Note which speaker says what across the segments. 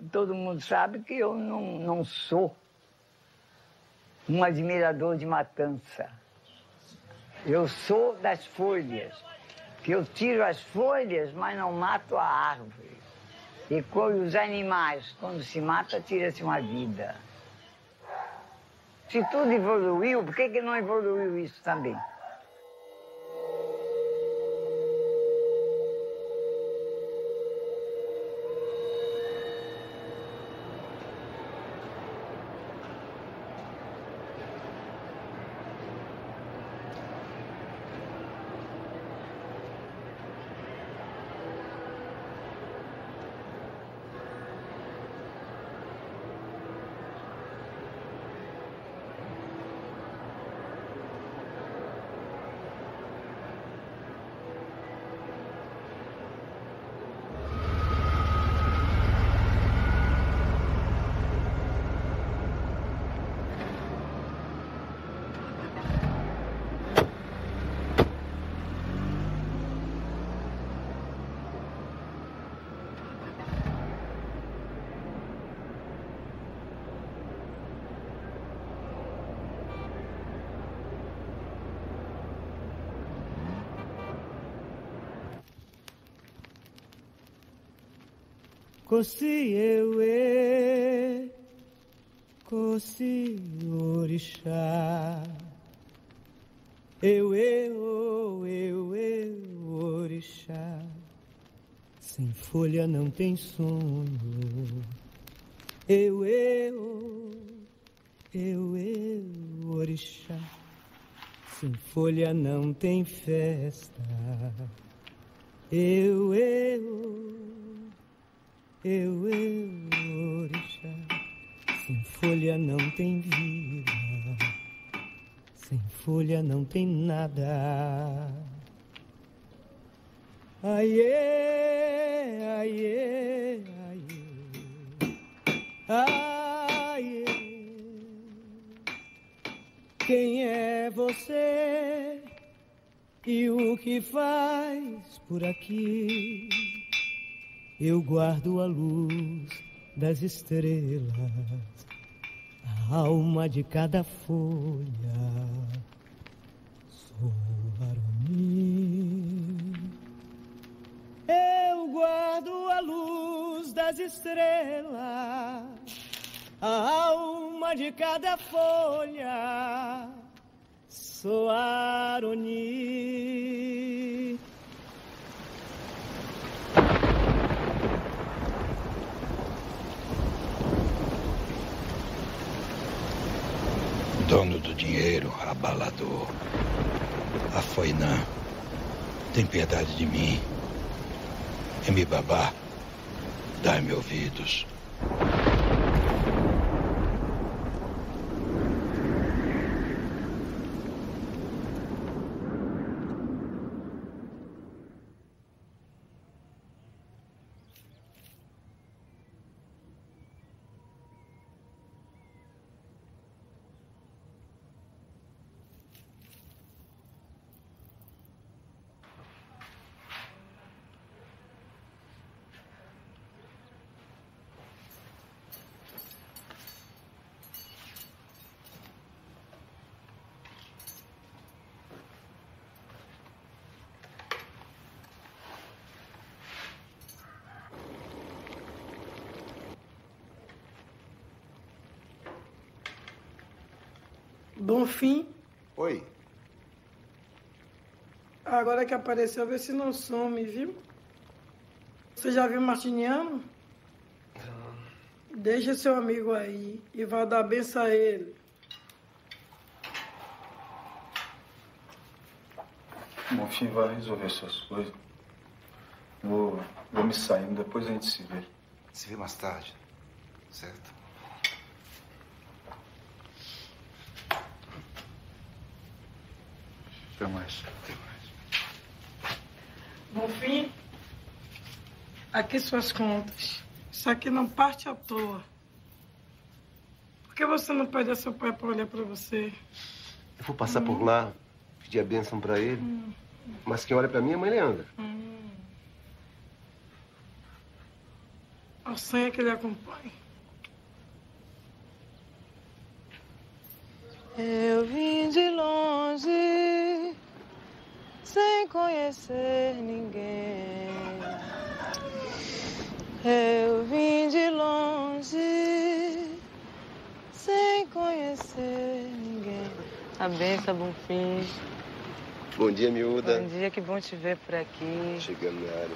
Speaker 1: todo mundo sabe que eu não sou um admirador de matança. Eu sou das folhas, que eu tiro as folhas, mas não mato a árvore. E os animais, quando se mata, tira-se uma vida. Se tudo evoluiu, por que não evoluiu isso também?
Speaker 2: Kosi ewe, Kosi orixá, ewe orixá, sem folha não tem sonho, ewe orixá, sem folha não tem festa, orixá, sem folha não tem vida, sem folha não tem nada. Aiê, aiê, aiê, aiê. Quem é você e o que faz por aqui? Eu guardo a luz das estrelas, a alma de cada folha. Sou Aroni. Eu guardo a luz das estrelas, a alma de cada folha. Sou Aroni.
Speaker 3: Dono do dinheiro, abalador, Afoinã, tem piedade de mim. Mbabá, dai-me ouvidos.
Speaker 4: Bonfim.
Speaker 5: Oi.
Speaker 4: Agora que apareceu, vê se não some, viu? Você já viu Martiniano? Deixa seu amigo aí e vai dar benção a ele.
Speaker 5: Bonfim vai resolver suas coisas. Vou me saindo, depois a gente se vê.
Speaker 6: Se vê mais tarde, certo?
Speaker 5: Até mais.
Speaker 4: Bonfim, aqui suas contas. Isso aqui não parte à toa. Por que você não pede a seu pai para olhar para você?
Speaker 7: Eu vou passar por lá, pedir a bênção para ele. Mas quem olha para mim é a mãe Leandra.
Speaker 4: ao sonho que ele acompanha.
Speaker 2: Eu vim de longe, sem conhecer ninguém. Eu vim de longe, sem conhecer ninguém. A benção, Bonfim.
Speaker 7: Bom dia, miúda.
Speaker 2: Bom dia, que bom te ver por aqui.
Speaker 7: Chegando na área.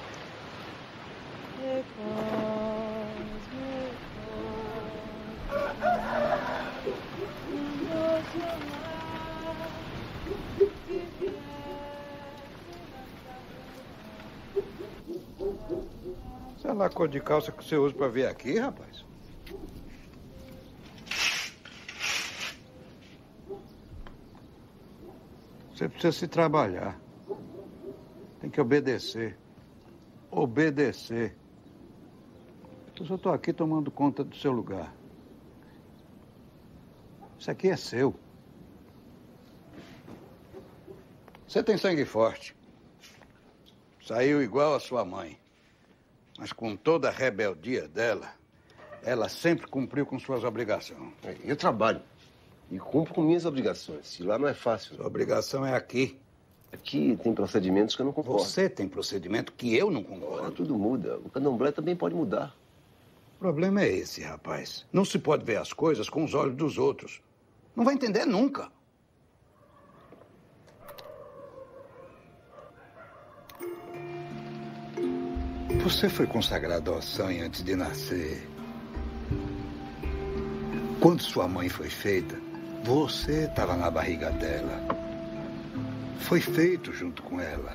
Speaker 3: Sei lá a cor de calça que você usa pra vir aqui, rapaz. Você precisa se trabalhar. Tem que obedecer. Obedecer. Eu só estou aqui tomando conta do seu lugar. Isso aqui é seu. Você tem sangue forte. Saiu igual a sua mãe. Mas com toda a rebeldia dela, ela sempre cumpriu com suas obrigações.
Speaker 7: Eu trabalho e cumpro com minhas obrigações. E lá não é fácil.
Speaker 3: Sua obrigação é aqui.
Speaker 7: Aqui tem procedimentos que eu não concordo.
Speaker 3: Você tem procedimento que eu não concordo.
Speaker 7: Ora, tudo muda. O candomblé também pode mudar.
Speaker 3: O problema é esse, rapaz. Não se pode ver as coisas com os olhos dos outros. Não vai entender nunca. Você foi consagrado ao sangue antes de nascer. Quando sua mãe foi feita, você estava na barriga dela. Foi feito junto com ela.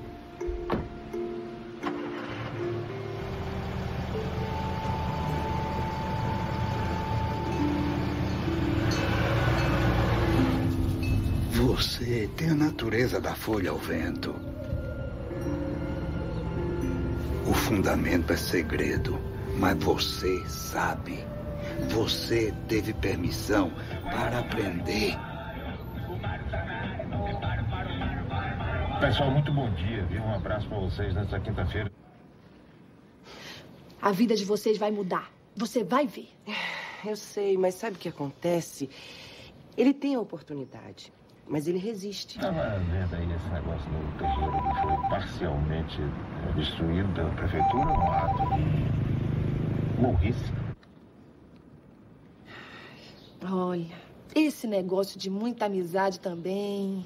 Speaker 3: Você tem a natureza da folha ao vento. O fundamento é segredo, mas você sabe. Você teve permissão para aprender.
Speaker 8: Pessoal, muito bom dia, viu? Um abraço para vocês nessa quinta-feira.
Speaker 9: A vida de vocês vai mudar. Você vai ver.
Speaker 10: Eu sei, mas sabe o que acontece? Ele tem a oportunidade, mas ele resiste.
Speaker 8: Estava vendo aí esse negócio no terreiro que foi parcialmente destruído pela prefeitura, um ato de burrice.
Speaker 9: Olha, esse negócio de muita amizade também.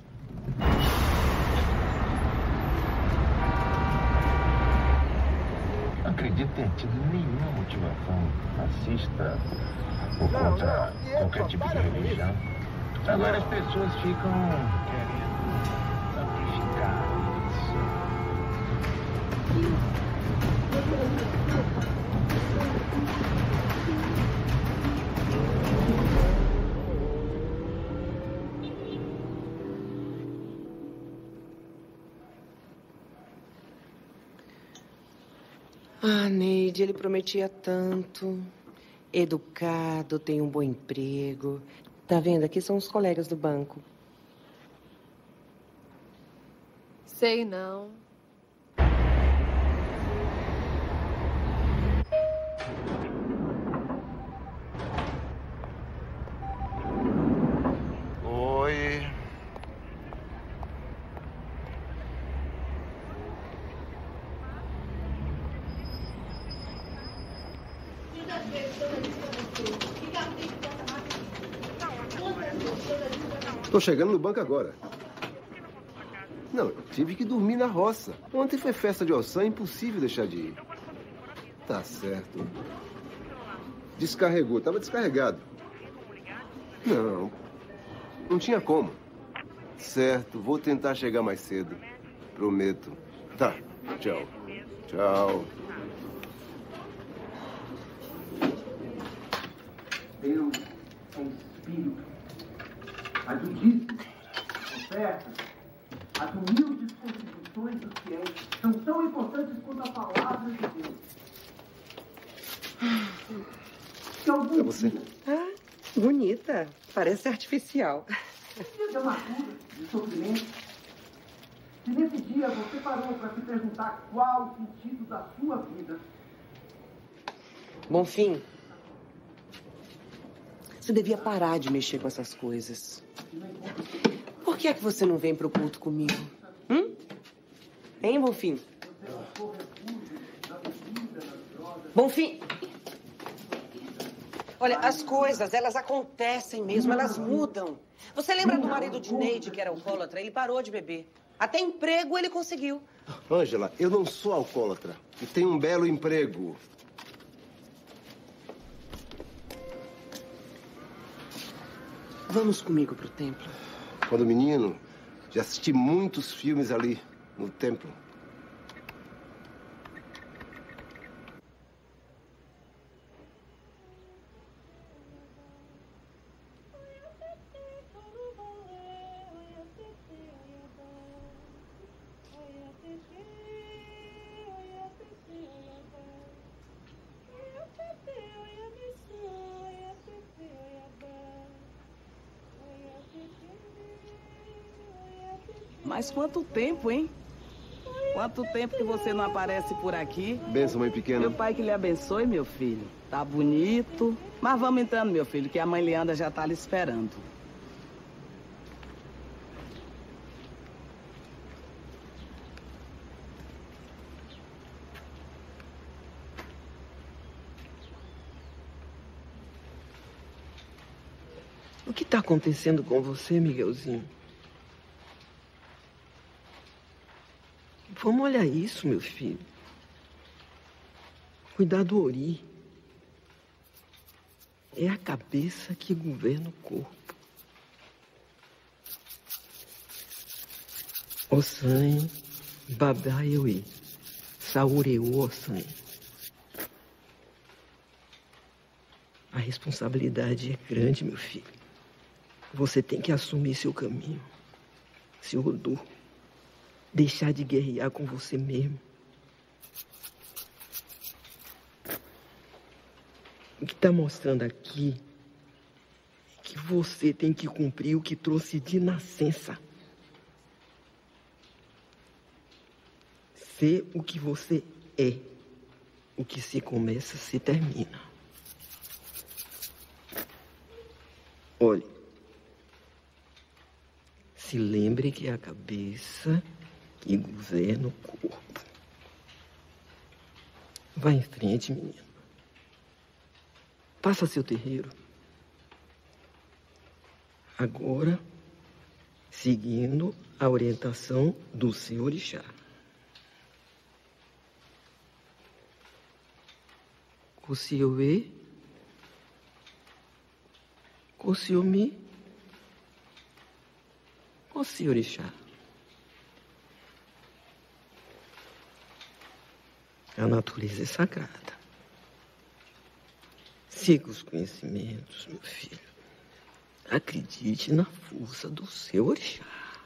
Speaker 8: Não acredito ter tido nenhuma motivação racista ou contra qualquer tipo de religião. Agora as pessoas ficam querendo amplificar isso.
Speaker 10: Ah, Neide, ele prometia tanto. Educado, tem um bom emprego. Tá vendo? Aqui são os colegas do banco.
Speaker 9: Sei não.
Speaker 3: Oi.
Speaker 7: Tô chegando no banco agora. Não, eu tive que dormir na roça. Ontem foi festa de Ossan, é impossível deixar de ir. Tá certo. Descarregou, tava descarregado. Não, não tinha como. Certo, vou tentar chegar mais cedo. Prometo. Tá, tchau. Tchau.
Speaker 11: Deus é espírito. As dízimos, ofertas, as humildes contribuições dos fiéis são tão importantes quanto a palavra de Deus. Que algum
Speaker 7: você.
Speaker 11: dia,
Speaker 10: Ah, bonita. Parece artificial.
Speaker 11: dia de amargura, de sofrimento, se nesse dia você parou para se perguntar qual o sentido da sua vida,
Speaker 10: Bonfim, você devia parar de mexer com essas coisas. Por que é que você não vem pro culto comigo? Hein, Bonfim? Bonfim! Olha, as coisas, elas acontecem mesmo, elas mudam. Você lembra do marido de Neide, que era alcoólatra? Ele parou de beber. Até emprego ele conseguiu.
Speaker 7: Ângela, eu não sou alcoólatra e tenho um belo emprego.
Speaker 10: Vamos comigo pro templo.
Speaker 7: Quando menino, já assisti muitos filmes ali, no templo.
Speaker 12: Mas quanto tempo, hein? Quanto tempo que você não aparece por aqui?
Speaker 7: Benção, mãe pequena.
Speaker 12: Meu pai que lhe abençoe, meu filho. Tá bonito. Mas vamos entrando, meu filho, que a mãe Leandra já tá lhe esperando.
Speaker 10: O que tá acontecendo com você, Miguelzinho? Vamos olhar isso, meu filho. Cuidar do Ori. É a cabeça que governa o corpo. Ossan, Babaeui, Saureu Ossan. A responsabilidade é grande, meu filho. Você tem que assumir seu caminho, seu Odu. Deixar de guerrear com você mesmo. O que está mostrando aqui é que você tem que cumprir o que trouxe de nascença. Ser o que você é. O que se começa, se termina. Olhe. Se lembre que é a cabeça que governa o corpo. Vá em frente, menino. Faça seu terreiro. Agora, seguindo a orientação do seu orixá. Kossioe, Kossiomi, Kossiorixá. A natureza é sagrada. Siga os conhecimentos, meu filho. Acredite na força do seu orixá.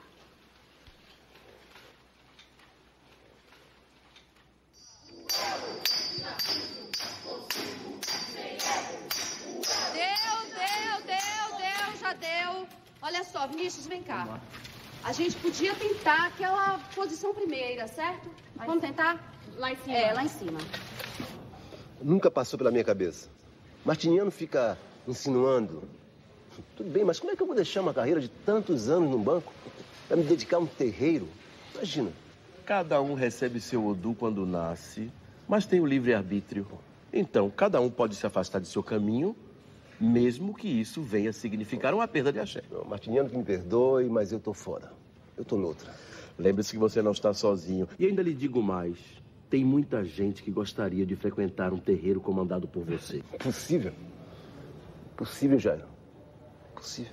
Speaker 13: Já deu. Olha só, Vinícius, vem cá. A gente podia tentar aquela posição primeira, certo? Vamos tentar? Lá em cima. É, lá em cima.
Speaker 7: Nunca passou pela minha cabeça. Martiniano fica insinuando. Tudo bem, mas como é que eu vou deixar uma carreira de tantos anos no banco para me dedicar a um terreiro? Imagina.
Speaker 14: Cada um recebe seu Odu quando nasce, mas tem o livre-arbítrio. Então, cada um pode se afastar de seu caminho, mesmo que isso venha significar uma perda de axé.
Speaker 7: Não, Martiniano que me perdoe, mas eu tô fora. Eu tô noutra.
Speaker 14: Lembre-se que você não está sozinho. E ainda lhe digo mais. Tem muita gente que gostaria de frequentar um terreiro comandado por você.
Speaker 7: Possível. Possível, Jairo. Possível.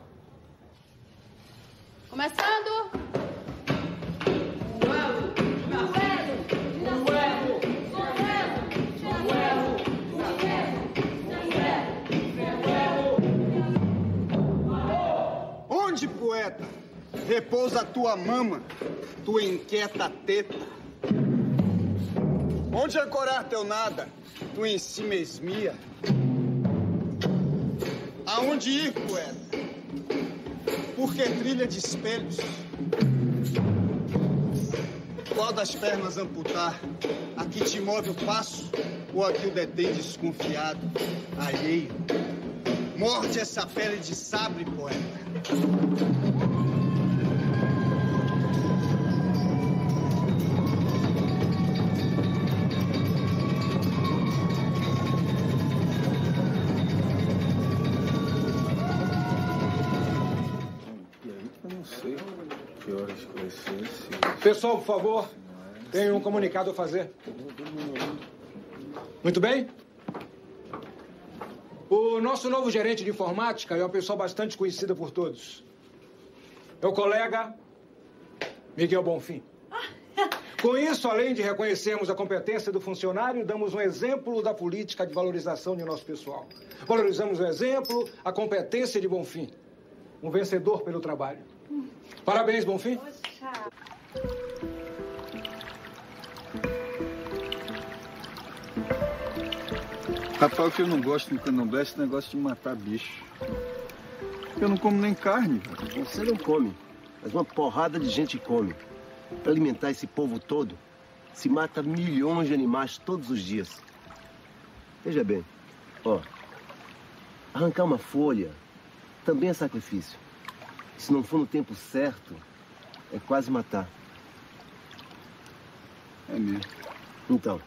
Speaker 13: Começando.
Speaker 11: Onde, poeta, repousa a tua mama, tua inquieta teta? Onde ancorar teu nada, tu em si mesmia? Aonde ir, poeta? Por que trilha de espelhos? Qual das pernas amputar? Aqui te move o passo ou aqui o detém desconfiado, alheio? Morde essa pele de sabre, poeta.
Speaker 5: Eu não sei que horas que vai ser.
Speaker 15: Pessoal, por favor, tenho um comunicado a fazer. Muito bem? O nosso novo gerente de informática é uma pessoa bastante conhecida por todos. É o colega Miguel Bonfim. Com isso, além de reconhecermos a competência do funcionário, damos um exemplo da política de valorização de nosso pessoal. Valorizamos o exemplo, a competência de Bonfim. Um vencedor pelo trabalho. Parabéns, Bonfim.
Speaker 5: Rapaz, o que eu não gosto no candomblé é esse negócio de matar bicho. Eu não como nem carne.
Speaker 7: Você não come, mas uma porrada de gente come. Para alimentar esse povo todo, se mata milhões de animais todos os dias. Veja bem, ó, arrancar uma folha também é sacrifício. Se não for no tempo certo, é quase matar.
Speaker 5: É mesmo.
Speaker 7: Então.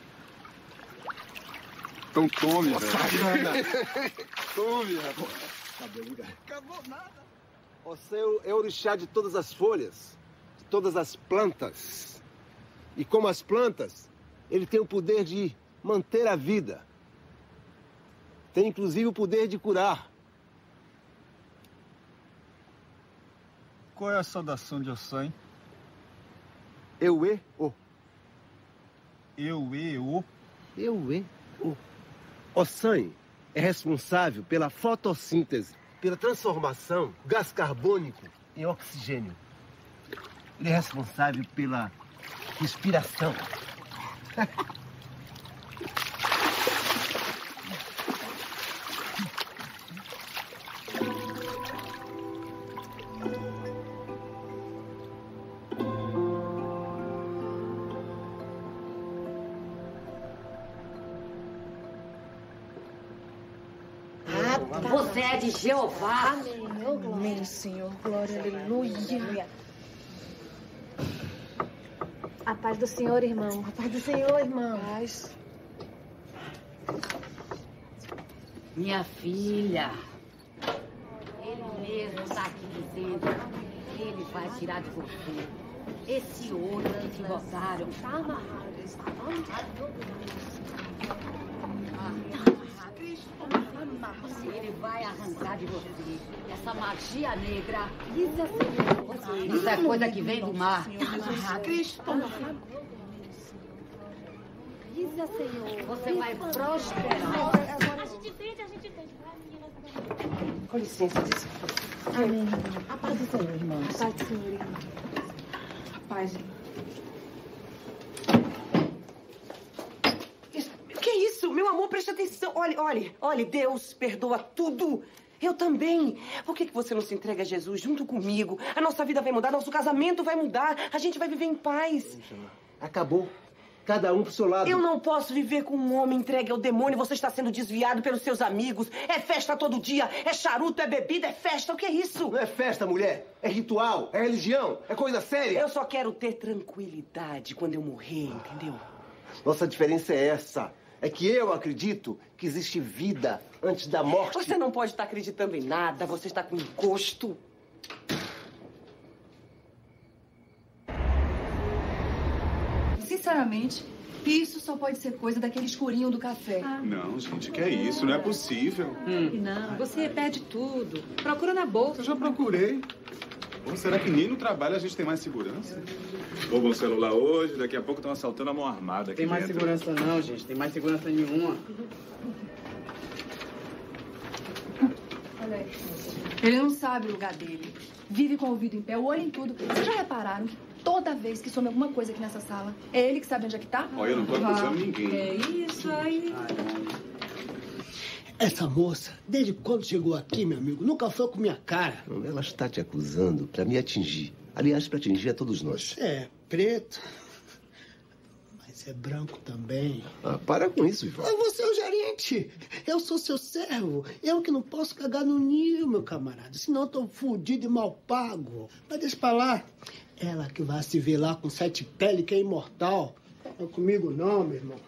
Speaker 5: Então tome,
Speaker 7: velho.
Speaker 5: Tome, rapaz.
Speaker 7: Acabou nada. Você é o orixá de todas as folhas, de todas as plantas. E como as plantas, ele tem o poder de manter a vida. Tem inclusive o poder de curar.
Speaker 5: Qual é a saudação de Ossan?
Speaker 7: Euê-o.
Speaker 5: Euê-o?
Speaker 7: Euê-o. Ossan é responsável pela fotossíntese, pela transformação do gás carbônico em oxigênio. Ele é responsável pela respiração.
Speaker 16: Você é de Jeová.
Speaker 9: Amém, oh, glória. Amém, Senhor. Glória, aleluia. A paz do Senhor, irmão. A paz do Senhor, irmão. Paz.
Speaker 16: Minha filha, ele mesmo está aqui dizendo que ele vai tirar de você esse ouro que te botaram. Está amarrado. Ele vai arrancar de você essa magia negra. Isso é coisa que vem do mar. Você vai prosperar.
Speaker 9: A gente vende. Com licença, desculpa. Amém. A paz do Senhor, irmão. A paz do Senhor, irmão. A paz, irmão.
Speaker 17: Que isso? Meu amor, preste atenção. Olhe, Deus perdoa tudo. Eu também. Por que você não se entrega a Jesus junto comigo? A nossa vida vai mudar, nosso casamento vai mudar, a gente vai viver em paz.
Speaker 7: Acabou. Cada um pro seu lado.
Speaker 17: Eu não posso viver com um homem entregue ao demônio. Você está sendo desviado pelos seus amigos. É festa todo dia, é charuto, é bebida, é festa. O que é isso?
Speaker 7: Não é festa, mulher. É ritual, é religião, é coisa séria.
Speaker 17: Eu só quero ter tranquilidade quando eu morrer, entendeu?
Speaker 7: Nossa diferença é essa. É que eu acredito que existe vida antes da morte.
Speaker 17: Você não pode estar acreditando em nada. Você está com encosto.
Speaker 18: Sinceramente, isso só pode ser coisa daquele escurinho do café.
Speaker 19: Não, gente, que é isso? Não é possível.
Speaker 18: Não, você perde tudo. Procura na bolsa.
Speaker 19: Eu já procurei. Ou será que nem no trabalho a gente tem mais segurança? Roubam o celular hoje, daqui a pouco estão assaltando a mão armada aqui
Speaker 12: Tem mais
Speaker 19: dentro.
Speaker 12: segurança não, gente. Tem mais segurança nenhuma.
Speaker 18: Olha aí. Ele não sabe o lugar dele. Vive com o ouvido em pé, o olho em tudo. Vocês já repararam que toda vez que some alguma coisa aqui nessa sala, é ele que sabe onde é que tá?
Speaker 19: Olha, eu não tô acusando ninguém.
Speaker 18: É isso aí.
Speaker 11: Essa moça, desde quando chegou aqui, meu amigo, nunca foi com minha cara.
Speaker 7: Ela está te acusando para me atingir. Aliás, para atingir a todos nós.
Speaker 11: É, preto.
Speaker 20: Você é branco também.
Speaker 7: Ah, para com isso, Ivan.
Speaker 20: Você é o gerente. Eu sou seu servo. Eu que não posso cagar no ninho, meu camarada. Senão eu tô fudido e mal pago. Mas deixa pra lá. Ela que vai se ver lá com 7 peles, que é imortal. Não é comigo não, meu irmão.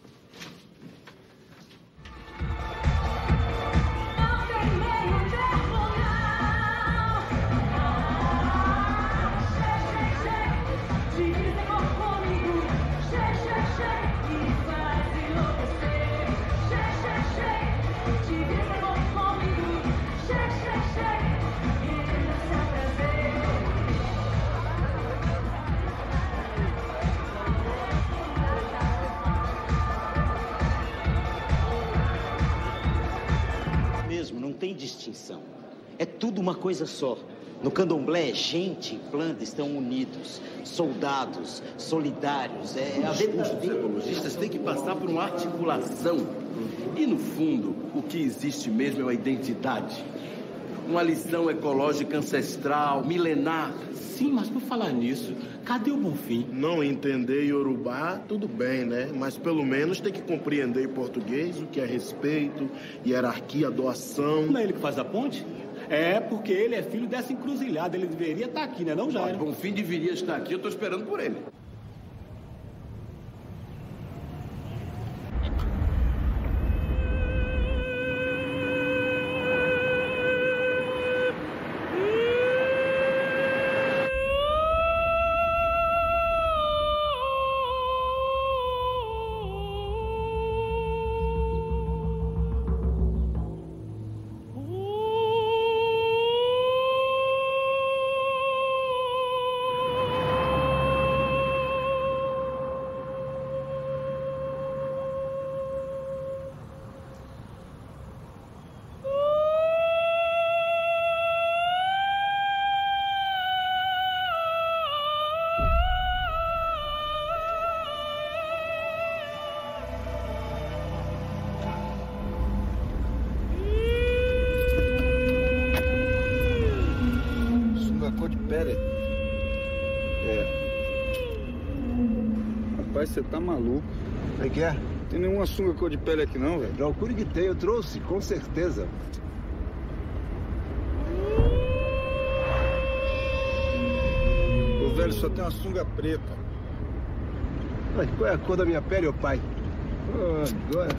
Speaker 21: Não tem distinção. É tudo uma coisa só. No candomblé, gente e planta estão unidos. Soldados, solidários.
Speaker 14: Os ecologistas têm que passar por uma articulação. E, no fundo, o que existe mesmo é uma identidade. Uma lição ecológica ancestral, milenar.
Speaker 22: Sim, mas por falar nisso, cadê o Bonfim?
Speaker 23: Não entender Iorubá, tudo bem, né? Mas pelo menos tem que compreender em português o que é respeito, hierarquia, doação.
Speaker 22: Não é ele que faz a ponte? É, porque ele é filho dessa encruzilhada. Ele deveria estar aqui, né? Não, Jairo?
Speaker 14: Bonfim deveria estar aqui, eu estou esperando por ele.
Speaker 3: Rapaz, você tá maluco.
Speaker 7: O que é?
Speaker 3: Não tem nenhuma sunga cor de pele aqui não, velho.
Speaker 7: Procure que tem, eu trouxe, com certeza.
Speaker 3: Ô, velho, só tem uma sunga preta.
Speaker 7: Mas qual é a cor da minha pele, ô pai? Oh, agora...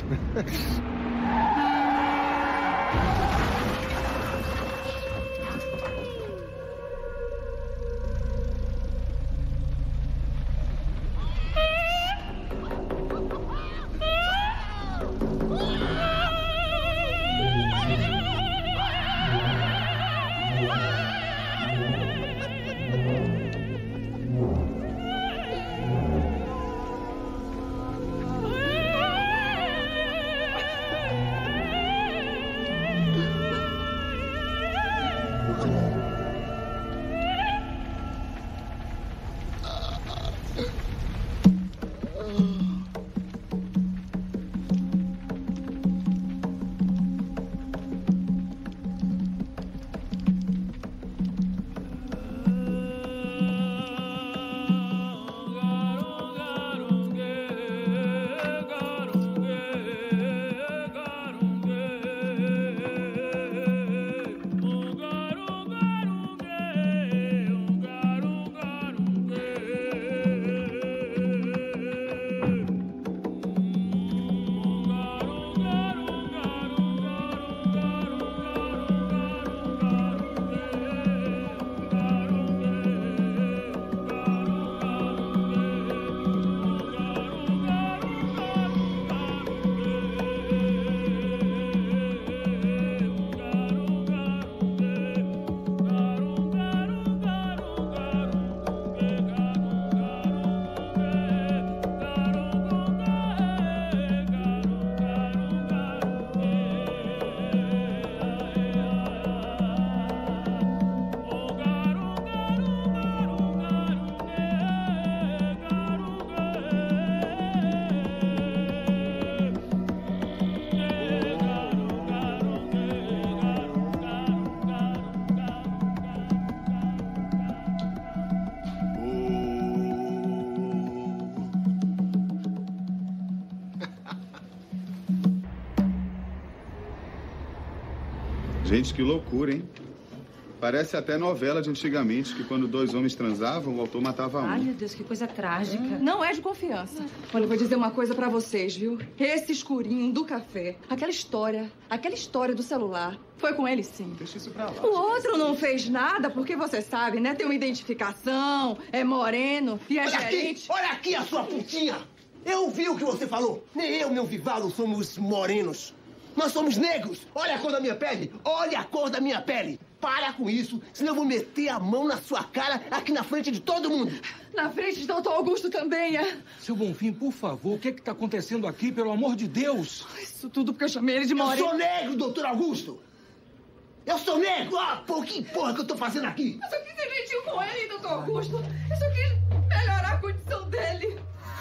Speaker 19: Gente, que loucura, hein? Parece até novela de antigamente, que quando dois homens transavam, o autor matava um.
Speaker 18: Ai, meu Deus, que coisa trágica. Não é de confiança. Olha, eu vou dizer uma coisa pra vocês, viu? Esse escurinho do café, aquela história do celular, foi com ele sim.
Speaker 19: Deixa isso pra lá.
Speaker 18: O outro não fez nada, porque você sabe, né? Tem uma identificação, é moreno e é gerente.
Speaker 20: Olha aqui a sua putinha! Eu ouvi o que você falou. Nem eu, nem o Vivalo somos morenos. Nós somos negros. Olha a cor da minha pele. Olha a cor da minha pele. Para com isso, senão eu vou meter a mão na sua cara aqui na frente de todo mundo.
Speaker 18: Na frente de doutor Augusto também, é?
Speaker 15: Seu Bonfim, por favor, o que está acontecendo aqui, pelo amor de Deus?
Speaker 18: Isso tudo porque eu chamei ele de moreno.
Speaker 20: Eu sou negro, doutor Augusto. Eu sou negro. Ah, pô, que porra que eu tô fazendo aqui?
Speaker 18: Eu só quis ser gentil com ele, doutor Augusto. Eu só quis melhorar a condição dele.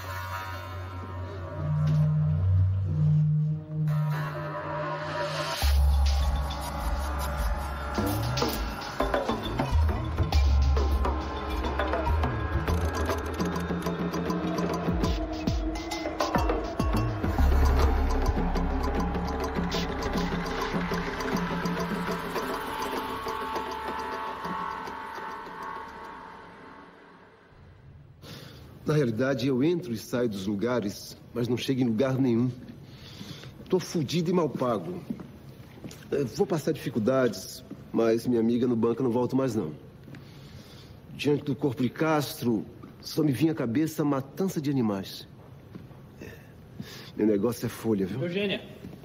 Speaker 7: Na realidade, eu entro e saio dos lugares, mas não chego em lugar nenhum. Tô fudido e mal pago. Vou passar dificuldades, mas minha amiga no banco eu não volto mais, não. Diante do corpo de Castro, só me vinha à cabeça a matança de animais. Meu negócio é folha, viu?
Speaker 1: Eugênia.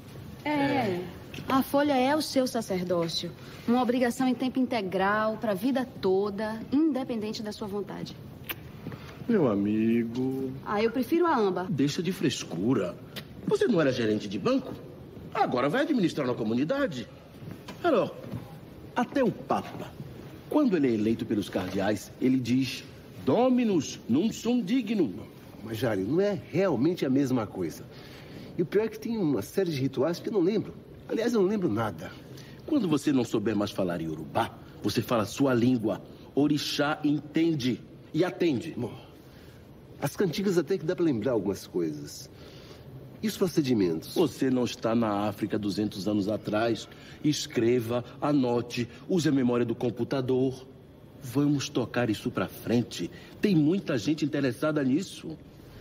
Speaker 13: A folha é o seu sacerdócio. Uma obrigação em tempo integral, para a vida toda, independente da sua vontade.
Speaker 14: Meu amigo...
Speaker 13: Eu prefiro a âmbar.
Speaker 14: Deixa de frescura. Você não era gerente de banco? Agora vai administrar na comunidade. Olha, até o Papa, quando ele é eleito pelos cardeais, ele diz Dominus num sum dignum.
Speaker 7: Mas, Jário, não é realmente a mesma coisa. E o pior é que tem uma série de rituais que eu não lembro. Aliás, eu não lembro nada.
Speaker 14: Quando você não souber mais falar iorubá, você fala sua língua. Orixá entende e atende.
Speaker 7: Bom, as cantigas até que dá para lembrar algumas coisas. E os procedimentos?
Speaker 14: Você não está na África 200 anos atrás. Escreva, anote, use a memória do computador. Vamos tocar isso para frente. Tem muita gente interessada nisso.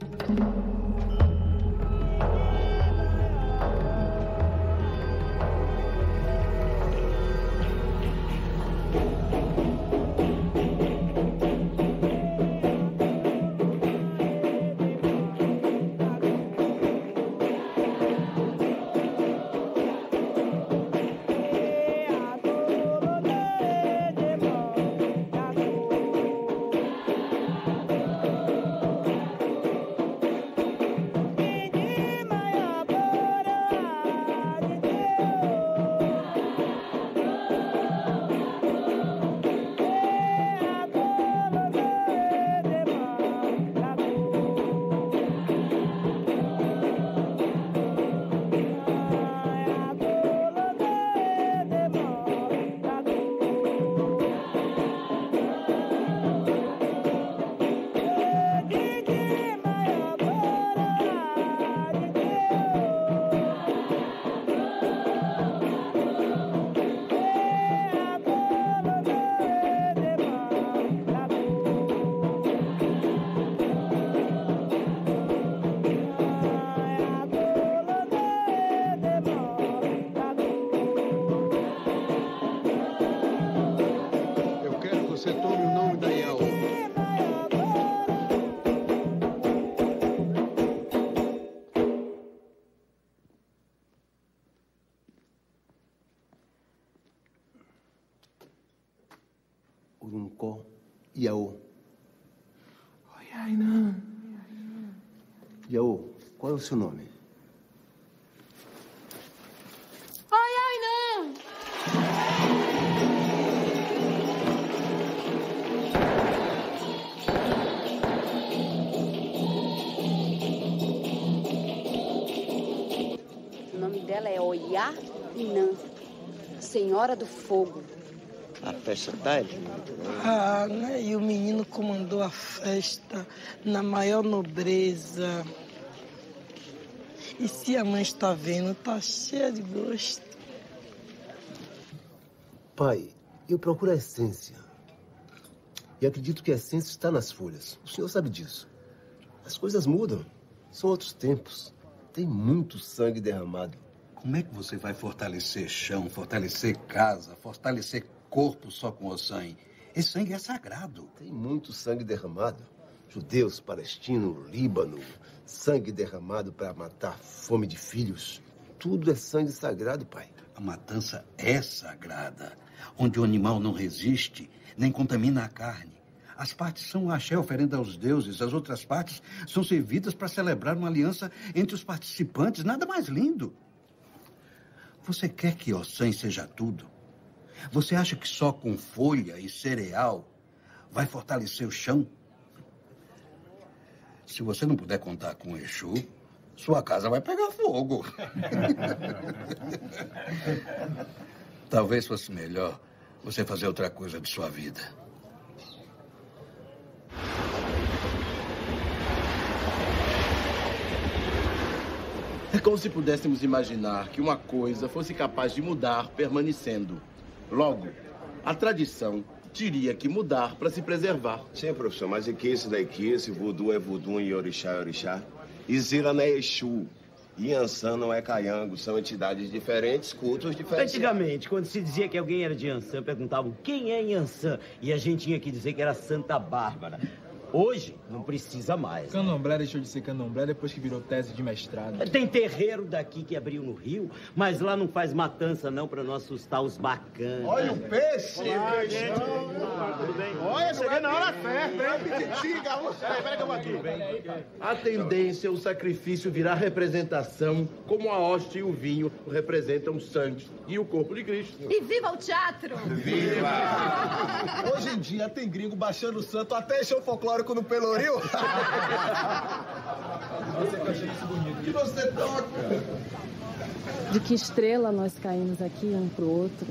Speaker 7: Uruncó, Iaô.
Speaker 20: Ainã.
Speaker 7: Iaô, qual é o seu nome?
Speaker 13: Ainã! O nome dela é Oiá Inã, Senhora do Fogo.
Speaker 21: A festa tá ali.
Speaker 2: Né? E o menino comandou a festa na maior nobreza. E se a mãe está vendo, tá cheia de gosto.
Speaker 7: Pai, eu procuro a essência. E acredito que a essência está nas folhas. O senhor sabe disso. As coisas mudam. São outros tempos. Tem muito sangue derramado.
Speaker 3: Como é que você vai fortalecer chão, fortalecer casa, fortalecer corpo só com o sangue? Esse sangue é sagrado.
Speaker 7: Tem muito sangue derramado. Judeus, palestinos, Líbano. Sangue derramado para matar fome de filhos. Tudo é sangue sagrado, pai.
Speaker 3: A matança é sagrada. Onde o animal não resiste, nem contamina a carne. As partes são axé, oferenda aos deuses. As outras partes são servidas para celebrar uma aliança entre os participantes. Nada mais lindo. Você quer que Ossan seja tudo? Você acha que só com folha e cereal vai fortalecer o chão? Se você não puder contar com o Exu, sua casa vai pegar fogo. Talvez fosse melhor você fazer outra coisa de sua vida.
Speaker 14: É como se pudéssemos imaginar que uma coisa fosse capaz de mudar permanecendo. Logo, a tradição teria que mudar para se preservar.
Speaker 7: Sim, professor, mas é que isso daqui, esse voodoo é voodoo e orixá é orixá. E Zila não é Exu. E Iansã não é Caiango. São entidades diferentes, cultos diferentes.
Speaker 21: Antigamente, quando se dizia que alguém era de Iansã, perguntavam quem é Iansã. E a gente tinha que dizer que era Santa Bárbara. Hoje, não precisa mais.
Speaker 1: Candomblé deixou de ser candomblé depois que virou tese de mestrado.
Speaker 21: Tem terreiro daqui que abriu no Rio, mas lá não faz matança não, pra não assustar os bacanas.
Speaker 23: Olha o peixe!
Speaker 21: Olá,
Speaker 23: gente!
Speaker 21: Tudo bem?
Speaker 23: Olha, cheguei na hora certa, hein? Peraí que eu vou aqui.
Speaker 14: A tendência é o sacrifício virar representação, como a hóstia e o vinho representam o sangue e o corpo de Cristo.
Speaker 9: E viva o teatro!
Speaker 23: Viva! Hoje em dia tem gringo baixando o santo até show folclórico no Pelourinho.
Speaker 1: Você que achei isso bonito.
Speaker 23: Que você toca?
Speaker 4: De que estrela nós caímos aqui um pro outro.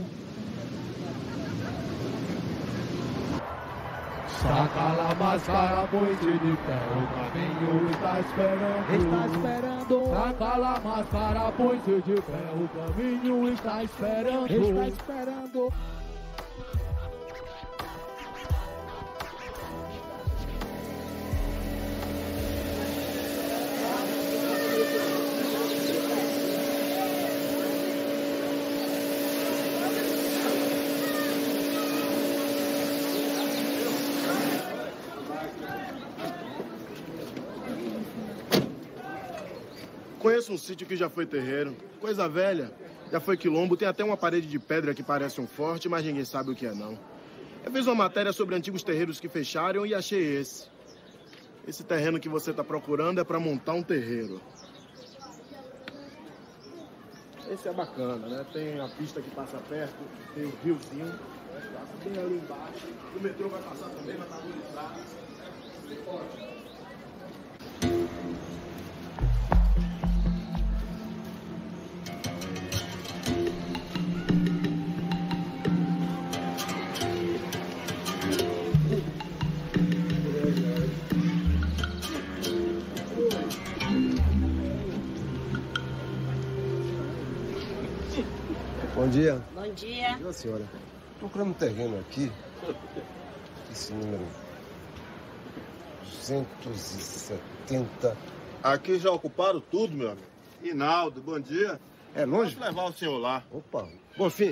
Speaker 11: Saca a máscara, põe-se de pé, o caminho está esperando. Está esperando. Saca a máscara, põe-se de pé, o caminho está esperando. Está esperando.
Speaker 23: Conheço um sítio que já foi terreiro. Coisa velha. Já foi quilombo. Tem até uma parede de pedra que parece um forte, mas ninguém sabe o que é, não. Eu fiz uma matéria sobre antigos terreiros que fecharam e achei esse. Esse terreno que você está procurando é para montar um terreiro. Esse é bacana, né? Tem a pista que passa perto, tem o riozinho, bem ali embaixo. O metrô vai passar também, vai estar arborizado. Ótimo.
Speaker 7: Bom dia.
Speaker 16: Bom dia.
Speaker 7: Bom dia, senhora. Procurando um terreno aqui. Esse número 270.
Speaker 23: Aqui já ocuparam tudo, meu amigo. Inaldo, bom dia.
Speaker 7: É longe?
Speaker 23: Posso levar o senhor lá.
Speaker 7: Opa, Bonfim.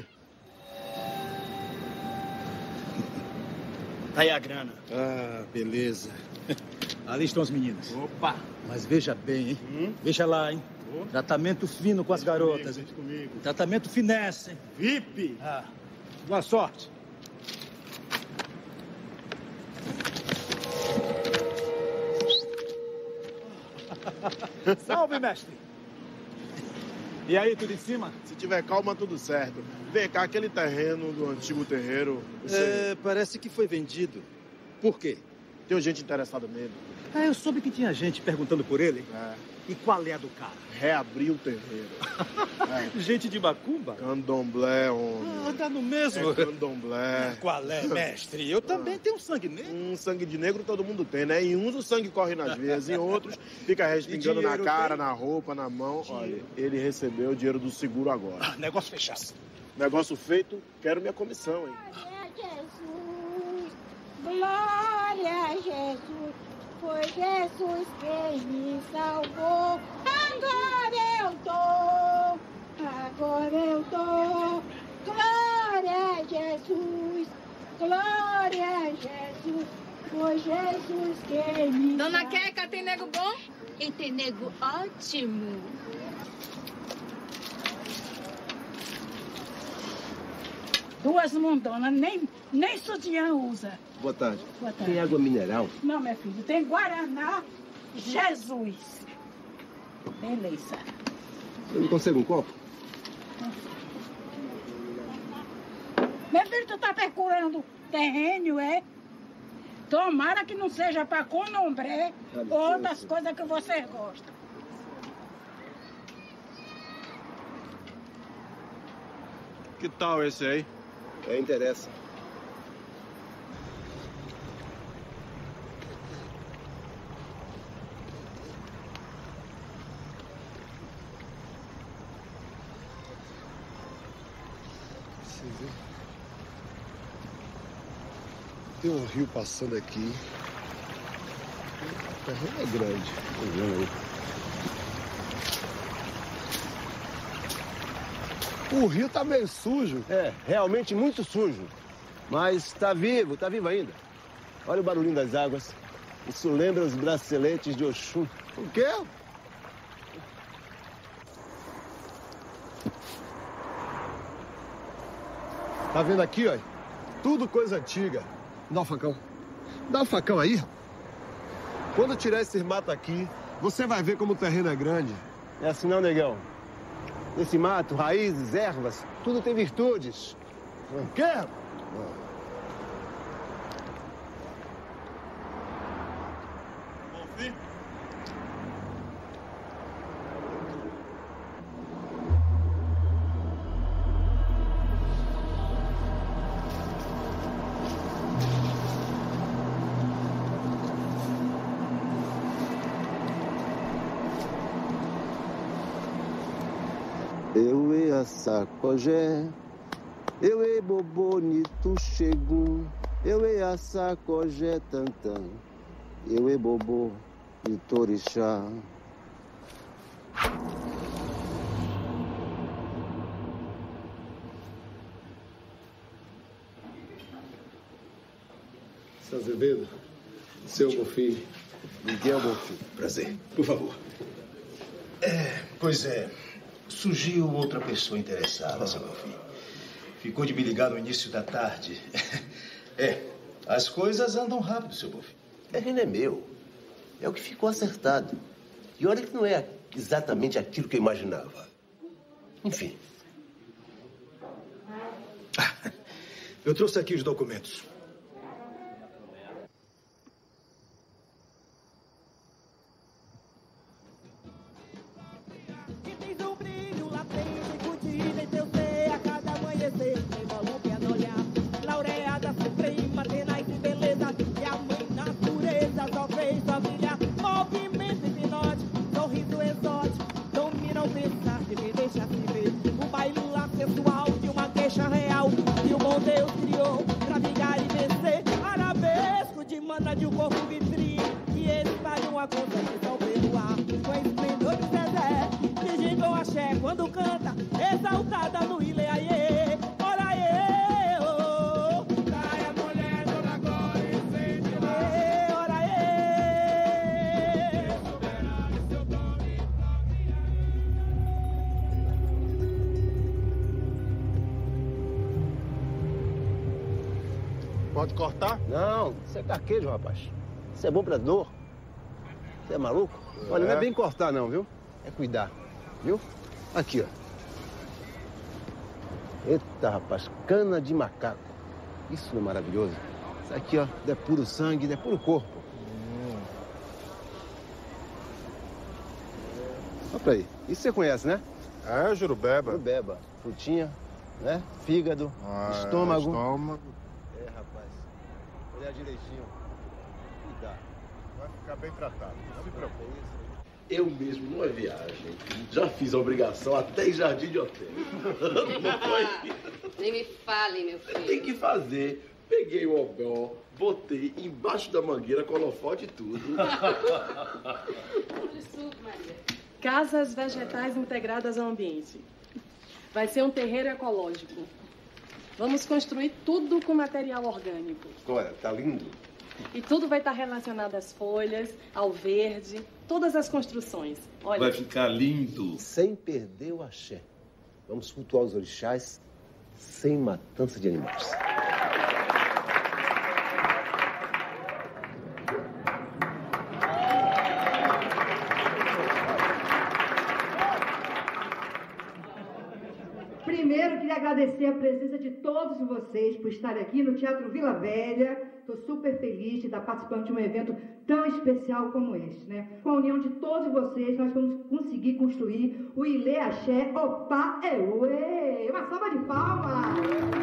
Speaker 6: Tá aí a grana.
Speaker 23: Ah, beleza.
Speaker 6: Ali estão os meninos. Opa! Mas veja bem, hein? Veja lá, hein? Tratamento fino com as garotas.
Speaker 23: Comigo.
Speaker 6: Tratamento finesse, hein?
Speaker 23: VIP!
Speaker 6: Ah, boa sorte. Salve, mestre! E aí, tudo em cima?
Speaker 23: Se tiver calma, tudo certo. Vem cá, aquele terreno do antigo terreiro...
Speaker 6: Parece que foi vendido. Por quê?
Speaker 23: Tem gente interessada nele.
Speaker 6: Ah, eu soube que tinha gente perguntando por ele.
Speaker 23: É.
Speaker 6: E qual é a do cara?
Speaker 23: Reabrir o terreiro.
Speaker 6: Gente de macumba?
Speaker 23: Candomblé, homem.
Speaker 6: Ah, dá no mesmo.
Speaker 23: É candomblé.
Speaker 6: Qual é, mestre? Eu também tenho sangue negro.
Speaker 23: Sangue de negro todo mundo tem, né? Em uns o sangue corre nas veias, em outros fica respingando na cara, na roupa, na mão. Olha, ele recebeu o dinheiro do seguro agora.
Speaker 6: Negócio fechado.
Speaker 23: Negócio feito, quero minha comissão, hein?
Speaker 9: Glória a Jesus, foi Jesus quem me salvou. Agora eu tô. Glória a Jesus, glória a Jesus, foi Jesus quem me
Speaker 18: Dona Queca, tem nego bom?
Speaker 9: E tem nego ótimo.
Speaker 2: Duas mundonas, nem sutiã usa.
Speaker 7: Boa tarde.
Speaker 2: Boa tarde.
Speaker 7: Tem água mineral?
Speaker 2: Não, meu filho, tem Guaraná Jesus. Beleza.
Speaker 7: Eu não consigo um copo?
Speaker 2: Meu filho, tu tá procurando terreno, é? Tomara que não seja para Candomblé ou outras coisas que você gosta.
Speaker 23: Que tal esse aí?
Speaker 7: Interessa.
Speaker 5: Tem um rio passando aqui. O terreno é grande. O rio tá meio sujo.
Speaker 7: É, realmente muito sujo. Mas tá vivo ainda. Olha o barulhinho das águas. Isso lembra os braceletes de Oxum.
Speaker 5: O quê? Tá vendo aqui, ó? Tudo coisa antiga. Dá o facão. Dá o facão aí. Quando tirar esse mato aqui, você vai ver como o terreno é grande.
Speaker 7: É assim não, negão. Esse mato, raízes, ervas, tudo tem virtudes.
Speaker 5: O quê?
Speaker 7: Eu e a sacogé, eu e bobonito chegum, eu e a sacogé tantã, eu e bobo e torixá.
Speaker 5: Seu Azevedo, seu Bonfim, Miguel Bonfim.
Speaker 8: Prazer. Por favor. Pois é. Surgiu outra pessoa interessada, seu Bonfim. Ficou de me ligar no início da tarde. As coisas andam rápido, seu Bonfim.
Speaker 7: Terreno é meu. É o que ficou acertado. E olha que não é exatamente aquilo que eu imaginava. Enfim.
Speaker 8: Eu trouxe aqui os documentos.
Speaker 11: Laureada suprema, tenaz e beleza, e a mãe natureza só fez só brilhar. Movimento hipnótico, sorriso exótico, domina o pensar que me deixa se ver. O baile lá sensual de uma queixa real, que o bom Deus criou pra brigar e vencer. Arabesco de mana de um corpo vitrine, que espalha uma conta de sol pelo ar. Com esplendor de Zezé, fingindo axé quando canta, exaltada no Ileaie.
Speaker 5: Pode cortar?
Speaker 7: Não, isso é carquejo, rapaz. Isso é bom pra dor. Você é maluco? Olha, não é bem cortar não, viu? É cuidar, viu? Aqui, ó. Eita, rapaz, cana de macaco. Isso não é maravilhoso? Isso aqui, ó, é puro sangue, é puro corpo. Olha pra aí. Isso você conhece, né?
Speaker 5: É, jurubeba.
Speaker 7: Jurubeba. Frutinha, né? Fígado, estômago. É, rapaz. Olhar direitinho. Cuidar.
Speaker 5: Vai ficar bem tratado. Não se preocupe.
Speaker 14: Eu mesmo, numa viagem, já fiz a obrigação até em jardim de hotel. Não foi?
Speaker 13: Nem me fale, meu filho.
Speaker 14: Tem que fazer. Peguei o obó, botei embaixo da mangueira, colofote e tudo.
Speaker 4: Casas vegetais integradas ao ambiente. Vai ser um terreiro ecológico. Vamos construir tudo com material orgânico.
Speaker 7: Olha, tá lindo.
Speaker 4: E tudo vai estar relacionado às folhas, ao verde, todas as construções. Olha.
Speaker 14: Vai ficar lindo.
Speaker 7: Sem perder o axé. Vamos cultuar os orixás sem matança de animais.
Speaker 10: Primeiro, queria agradecer a presença de todos vocês por estarem aqui no Teatro Vila Velha. Estou super feliz de estar participando de um evento tão especial como este, né? Com a união de todos vocês, nós vamos conseguir construir o Ilê Axé Opá Euê. Uma salva de palmas!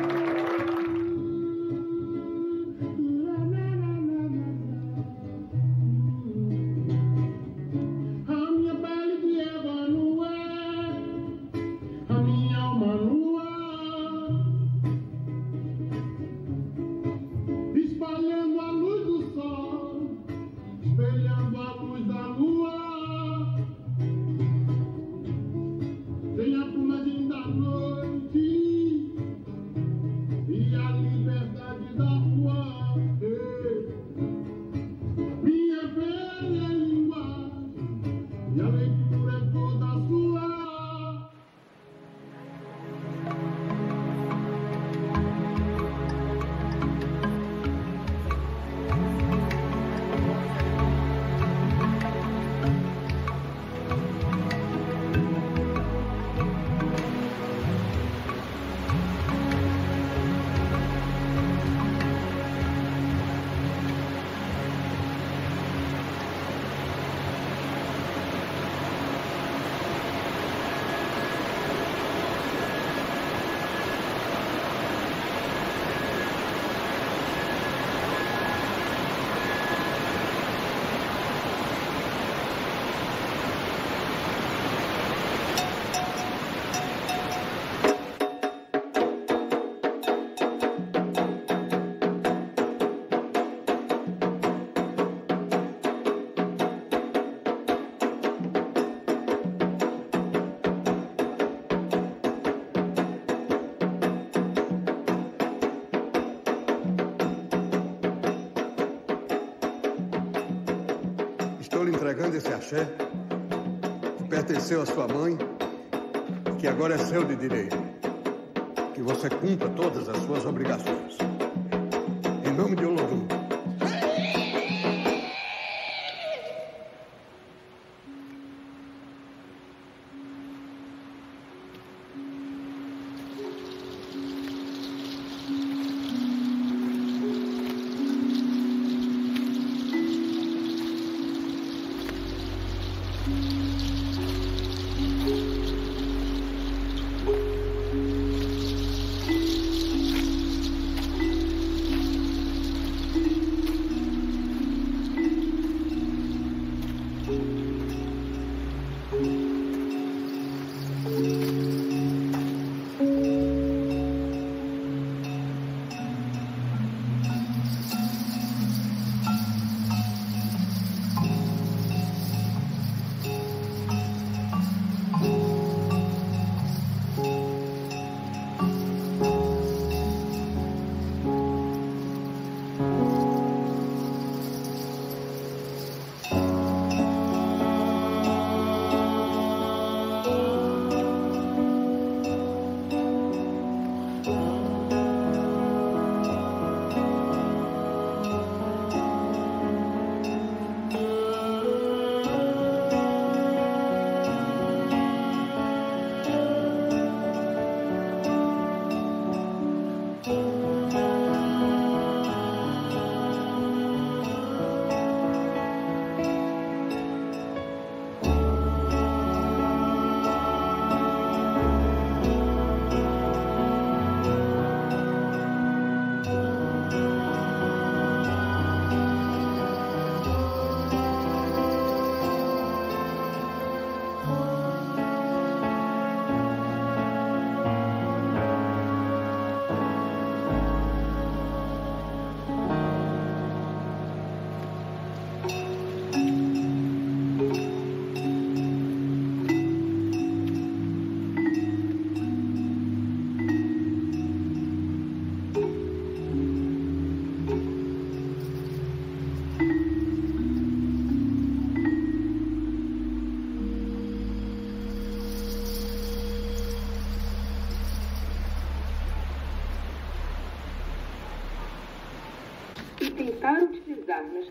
Speaker 5: Estou lhe entregando esse axé que pertenceu à sua mãe, que agora é seu de direito. Que você cumpra todas as suas obrigações. Em nome de Olodum.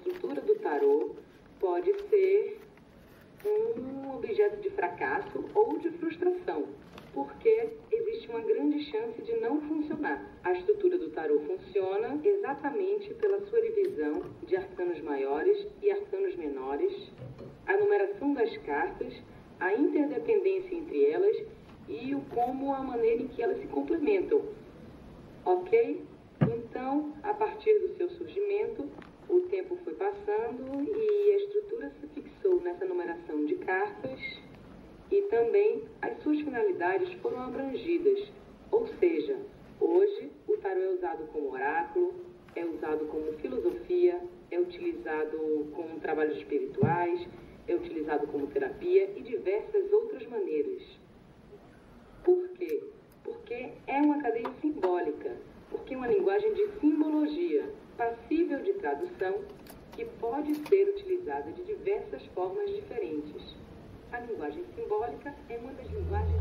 Speaker 12: estrutura do tarô pode ser um objeto de fracasso ou de frustração, porque existe uma grande chance de não funcionar. A estrutura do tarô funciona exatamente pela sua divisão de arcanos maiores e arcanos menores, a numeração das cartas, a interdependência entre elas e como a maneira em que elas se complementam. Ok? Então, a partir do seu surgimento, o tempo foi passando e a estrutura se fixou nessa numeração de cartas e também as suas finalidades foram abrangidas. Ou seja, hoje o tarô é usado como oráculo, é usado como filosofia, é utilizado como trabalhos espirituais, é utilizado como terapia e diversas outras maneiras. Por quê? Porque é uma cadeia simbólica, porque é uma linguagem de simbologia, passível de tradução, que pode ser utilizada de diversas formas diferentes. A linguagem simbólica é uma das linguagens...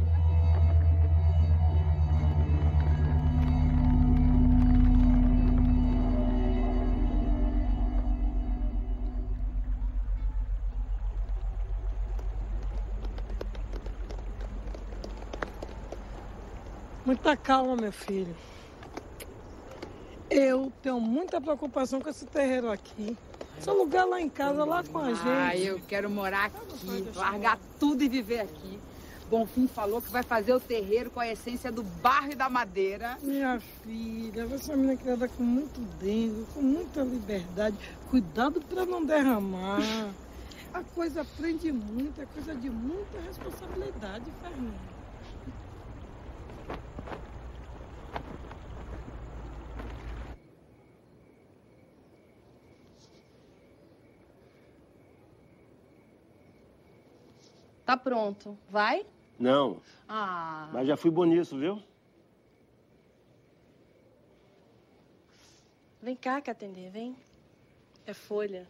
Speaker 17: Muita calma, meu filho. Eu tenho muita preocupação com esse terreiro aqui. Esse lugar lá em casa, lá com a gente.
Speaker 22: Ah, eu quero morar aqui, largar tudo e viver aqui. Bonfim falou que vai fazer o terreiro com a essência do barro e da madeira.
Speaker 17: Minha filha, você é uma menina criada com muito dengo, com muita liberdade. Cuidado para não derramar. A coisa aprende muito, é coisa de muita responsabilidade, Fernanda.
Speaker 4: Tá pronto. Vai?
Speaker 7: Não.
Speaker 4: Ah.
Speaker 7: Mas já fui bom nisso, viu?
Speaker 4: Vem cá que atender, vem. É folha.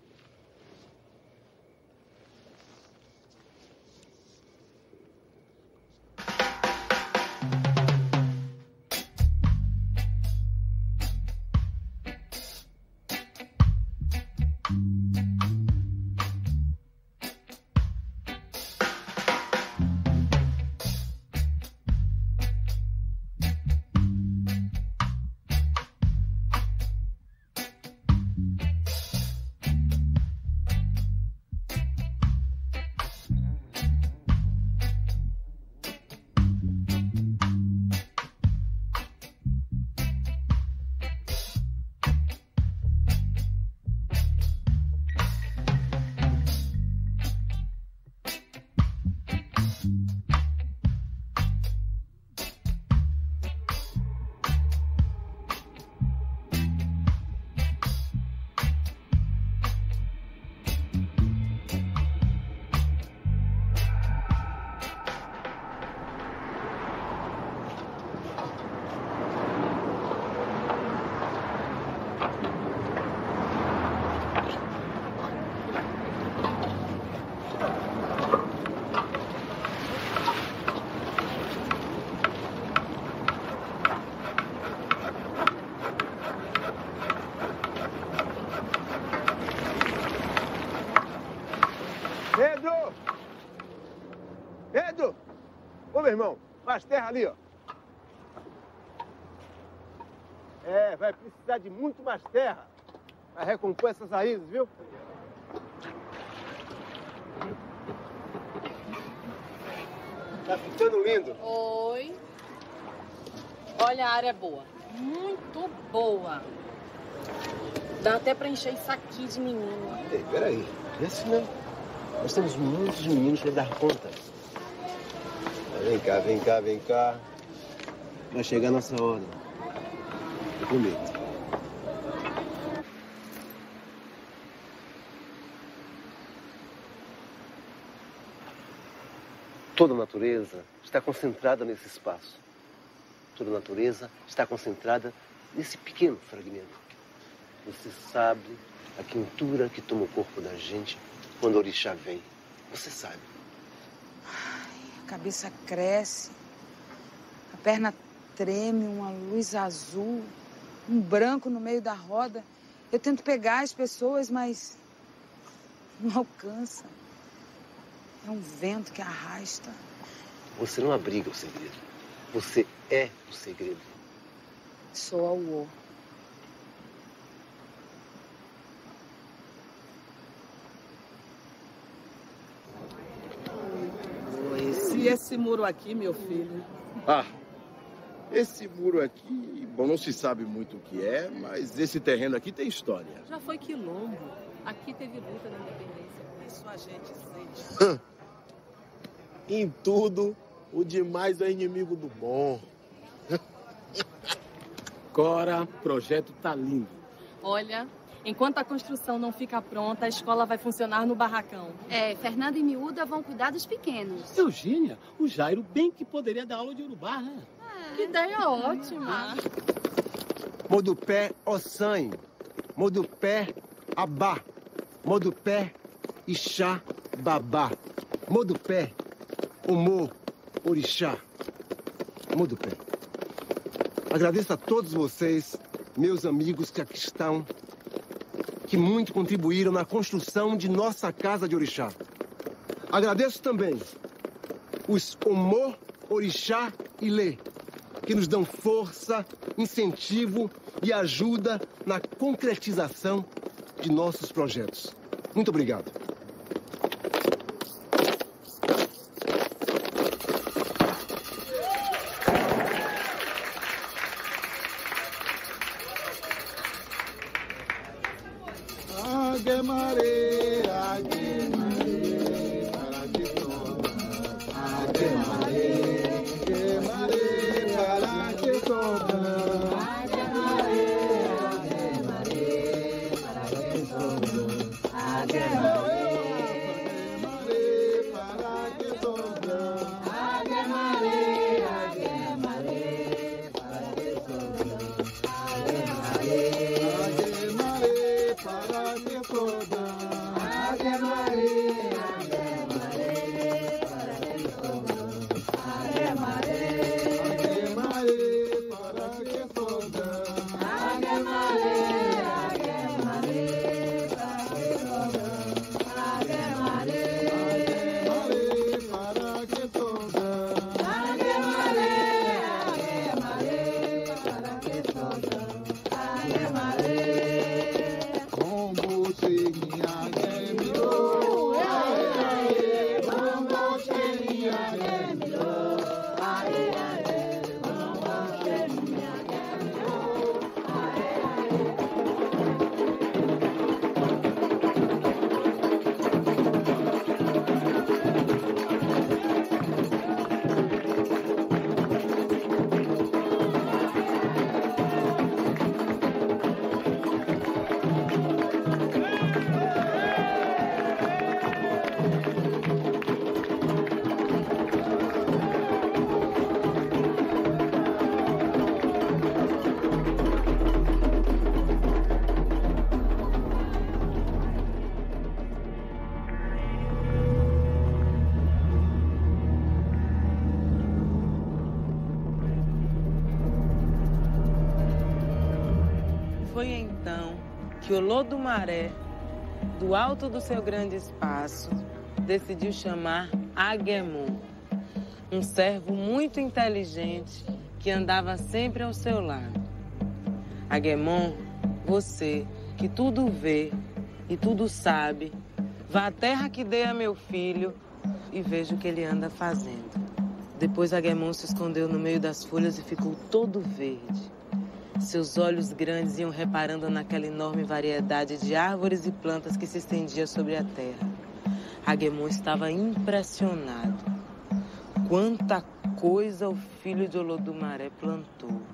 Speaker 20: Pedro! Pedro! Ô, meu irmão, faz terra ali, ó. É, vai precisar de muito mais terra para recompor essas raízes, viu? Tá ficando lindo.
Speaker 22: Oi. Olha, a área é boa. Muito boa. Dá até pra encher isso aqui de menino.
Speaker 7: Ei, peraí. Não é assim não. Nós temos muitos meninos para dar conta. Vem cá, vem cá, vem cá. Vai chegar a nossa hora. Eu prometo. Toda a natureza está concentrada nesse espaço. Toda a natureza está concentrada nesse pequeno fragmento. Você sabe a quentura que toma o corpo da gente quando o orixá vem. Você sabe.
Speaker 22: A cabeça cresce, a perna treme, uma luz azul, um branco no meio da roda. Eu tento pegar as pessoas, mas
Speaker 3: Não alcança. É um vento que arrasta.
Speaker 7: Você não abriga o segredo. Você é o segredo.
Speaker 3: Sou a Uô.
Speaker 15: E esse muro aqui, meu filho?
Speaker 23: Ah, esse muro aqui, bom, não se sabe muito o que é, mas esse terreno aqui tem história.
Speaker 4: Já foi quilombo. Aqui teve luta na independência. Isso a gente sente.
Speaker 23: Em tudo, o demais é inimigo do bom.
Speaker 6: Cora, o projeto tá lindo.
Speaker 4: Olha, enquanto a construção não fica pronta, a escola vai funcionar no barracão.
Speaker 13: Fernanda e Miúda vão cuidar dos pequenos.
Speaker 6: Eugênia, o Jairo bem que poderia dar aula de urubá, né?
Speaker 4: Que ideia ótima.
Speaker 7: Modupé, Ossan. Modupé, Abá. Modupé, Ixá, Babá. Modupé, Omô, Orixá. Modupé. Agradeço a todos vocês, meus amigos que aqui estão, que muito contribuíram na construção de nossa casa de orixá. Agradeço também os Omô, Orixá e Lê, que nos dão força, incentivo e ajuda na concretização de nossos projetos. Muito obrigado.
Speaker 19: Foi então que Olodumaré, do alto do seu grande espaço, decidiu chamar Agemon, um servo muito inteligente que andava sempre ao seu lado. Agemon, você, que tudo vê e tudo sabe, vá à terra que dei a meu filho e veja o que ele anda fazendo. Depois Agemon se escondeu no meio das folhas e ficou todo verde. Seus olhos grandes iam reparando naquela enorme variedade de árvores e plantas que se estendia sobre a terra. Agemon estava impressionado. Quanta coisa o filho de Olodumaré plantou.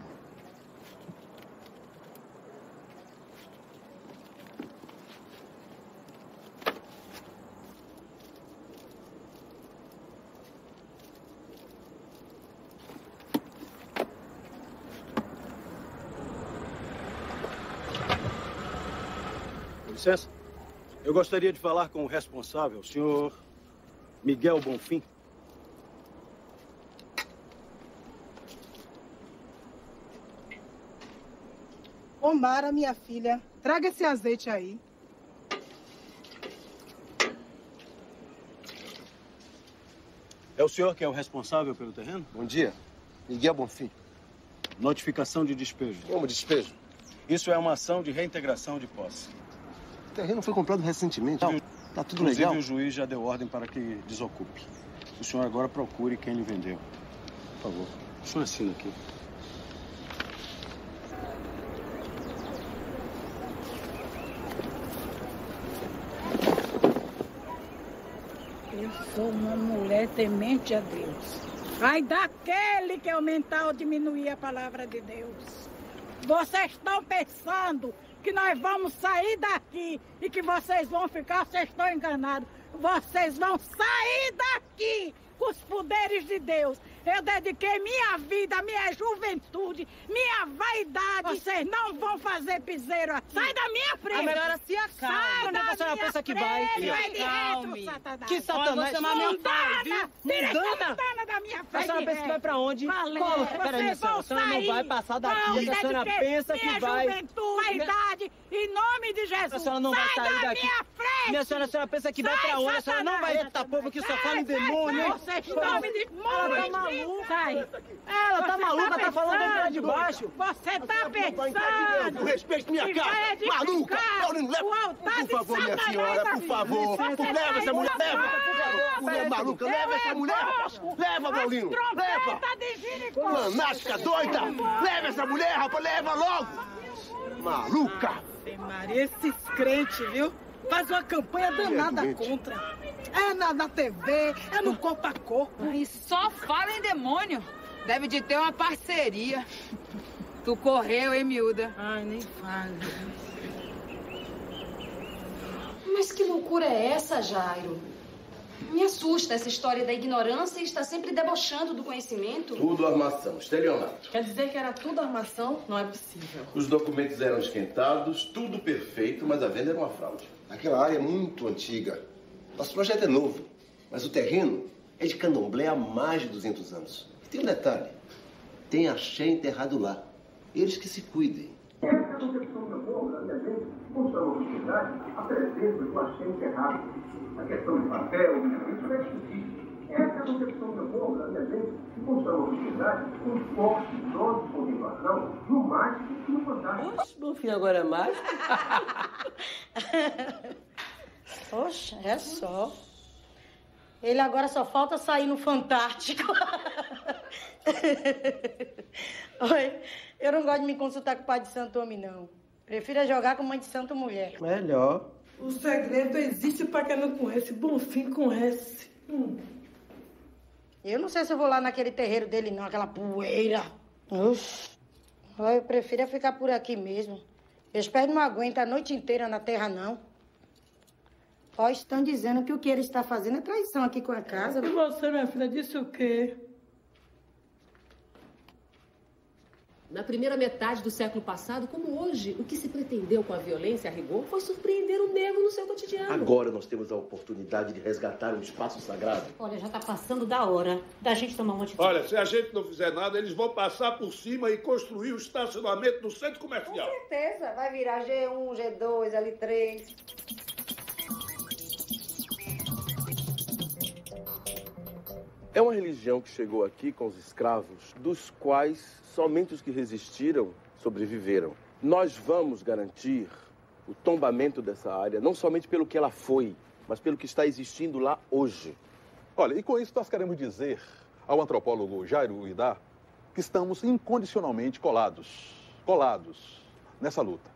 Speaker 6: Licença, eu gostaria de falar com o responsável, o senhor Miguel Bonfim.
Speaker 17: Ô, Mara, minha filha, traga esse azeite aí.
Speaker 6: o senhor que é o responsável pelo terreno?
Speaker 7: Bom dia. Miguel Bonfim.
Speaker 6: Notificação de despejo.
Speaker 7: Como despejo?
Speaker 6: Isso é uma ação de reintegração de posse.
Speaker 7: O terreno foi comprado recentemente. Tá tudo
Speaker 6: Inclusive,
Speaker 7: legal.
Speaker 6: o juiz já deu ordem para que desocupe. O senhor agora procure quem lhe vendeu. Por favor. O senhor assina aqui.
Speaker 2: Eu sou uma mulher temente a Deus. Ai daquele que aumentar ou diminuir a palavra de Deus. Vocês estão pensando que nós vamos sair daqui e que vocês vão ficar, vocês estão enganados. Vocês vão sair daqui com os poderes de Deus. Eu dediquei minha vida, minha juventude, minha vaidade. Vocês não vão fazer piseiro aqui. Sai da minha frente.
Speaker 22: A melhor se acalma.
Speaker 2: Sai da
Speaker 22: Onde a senhora
Speaker 2: minha
Speaker 22: pensa que
Speaker 2: frente.
Speaker 22: vai?
Speaker 2: Vai de retro, Satanás.
Speaker 22: Que Satanás?
Speaker 2: Você
Speaker 22: Não vai, viu?
Speaker 2: Mundana da minha frente.
Speaker 22: A senhora pensa que vai pra onde?
Speaker 2: Valeu.
Speaker 22: Peraí, minha senhora. A senhora não vai passar daqui. A senhora pensa que vai.
Speaker 2: Minha juventude, vaidade, em nome de Jesus.
Speaker 22: A senhora não vai sair daqui.
Speaker 2: Minha frente.
Speaker 22: Minha senhora, a senhora pensa que vai pra onde? A senhora não vai. Eita, povo que só fala em demônio, hein?
Speaker 2: Vocês estão me
Speaker 22: Ela tá maluca. Ela tá maluca, tá falando lá de baixo.
Speaker 2: Você tá pensando.
Speaker 7: Respeite minha casa. Maluca. Por favor, minha senhora, por favor. Leva essa mulher, leva. Mulher maluca, leva essa mulher. Leva, Paulino. Leva. Manática doida. Leva essa mulher, rapaz. Leva logo. Maluca.
Speaker 17: Maria, esses crentes, viu? Faz uma campanha danada contra. É na TV, é no corpo a corpo.
Speaker 3: E só fala em demônio. Deve de ter uma parceria. Tu correu, hein, miúda?
Speaker 17: Ai, nem fale.
Speaker 13: Mas que loucura é essa, Jairo? Me assusta essa história da ignorância e está sempre debochando do conhecimento.
Speaker 14: Tudo armação, estelionato.
Speaker 4: Quer dizer que era tudo armação? Não é possível.
Speaker 14: Os documentos eram esquentados, tudo perfeito, mas a venda era uma fraude.
Speaker 7: Aquela área é muito antiga. Nosso projeto é novo, mas o terreno é de candomblé há mais de 200 anos. E tem um detalhe. Tem axé enterrado lá. Eles que se cuidem.
Speaker 11: Essa é a concepção do povo, da minha gente, consta na sociedade a presença do axé enterrado. A questão de papel, isso não é discutível. Essa é a concepção do povo, da minha gente, consta na sociedade com forte dose de contemplação no mágico e no fantástico.
Speaker 15: Oxe, meu filho agora é mágico.
Speaker 1: Poxa, é só. Ele agora só falta sair no Fantástico. Oi, eu não gosto de me consultar com o pai de santo homem, não. Prefiro jogar com mãe de santo mulher.
Speaker 15: Melhor.
Speaker 17: O segredo existe para quem não conhece. Bonfim conhece.
Speaker 1: Eu não sei se eu vou lá naquele terreiro dele, não. Aquela poeira. Oxe. Eu prefiro ficar por aqui mesmo. Meus pés não aguentam a noite inteira na terra, não. Ó, estão dizendo que o que ele está fazendo é traição aqui com a casa.
Speaker 17: E você, minha filha, disse o quê?
Speaker 16: Na primeira metade do século passado, como hoje, o que se pretendeu com a violência a rigor foi surpreender o negro no seu cotidiano.
Speaker 14: Agora nós temos a oportunidade de resgatar um espaço sagrado.
Speaker 1: Olha, já está passando da hora da gente tomar uma atitude.
Speaker 21: Olha, se a gente não fizer nada, eles vão passar por cima e construir o estacionamento no centro comercial.
Speaker 1: Com certeza. Vai virar G1, G2, L3.
Speaker 14: É uma religião que chegou aqui com os escravos, dos quais somente os que resistiram sobreviveram. Nós vamos garantir o tombamento dessa área, não somente pelo que ela foi, mas pelo que está existindo lá hoje.
Speaker 24: Olha, e com isso nós queremos dizer ao antropólogo Jairo Uidá que estamos incondicionalmente colados nessa luta.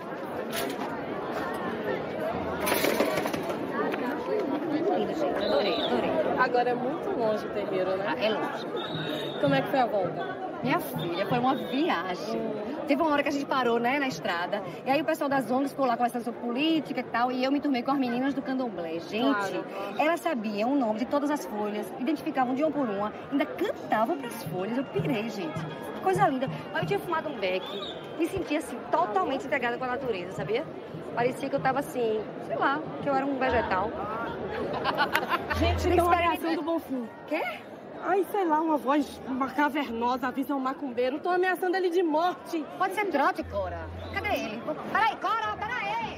Speaker 4: Adorei. Agora é muito longe o terreiro, né?
Speaker 13: É longe.
Speaker 4: Como é que foi a volta?
Speaker 13: Minha filha, foi uma viagem. Teve uma hora que a gente parou, né, na estrada. E aí o pessoal das ONGs ficou lá conversando sobre política e tal. E eu me turmei com as meninas do candomblé. Gente, elas sabiam o nome de todas as folhas, identificavam de uma por uma, ainda cantavam pras folhas. Eu pirei, gente. Que coisa linda. Aí eu tinha fumado um beck. Me sentia, assim, totalmente integrada com a natureza, sabia? Parecia que eu tava assim, sei lá, que eu era um vegetal.
Speaker 4: Gente, então a reação do Bonfim.
Speaker 13: Quê?
Speaker 4: Ai, sei lá, uma voz cavernosa avisa um macumbeiro. Tô ameaçando ele de morte.
Speaker 13: Pode ser trote, Cora. Cadê ele? Peraí, Cora, peraí.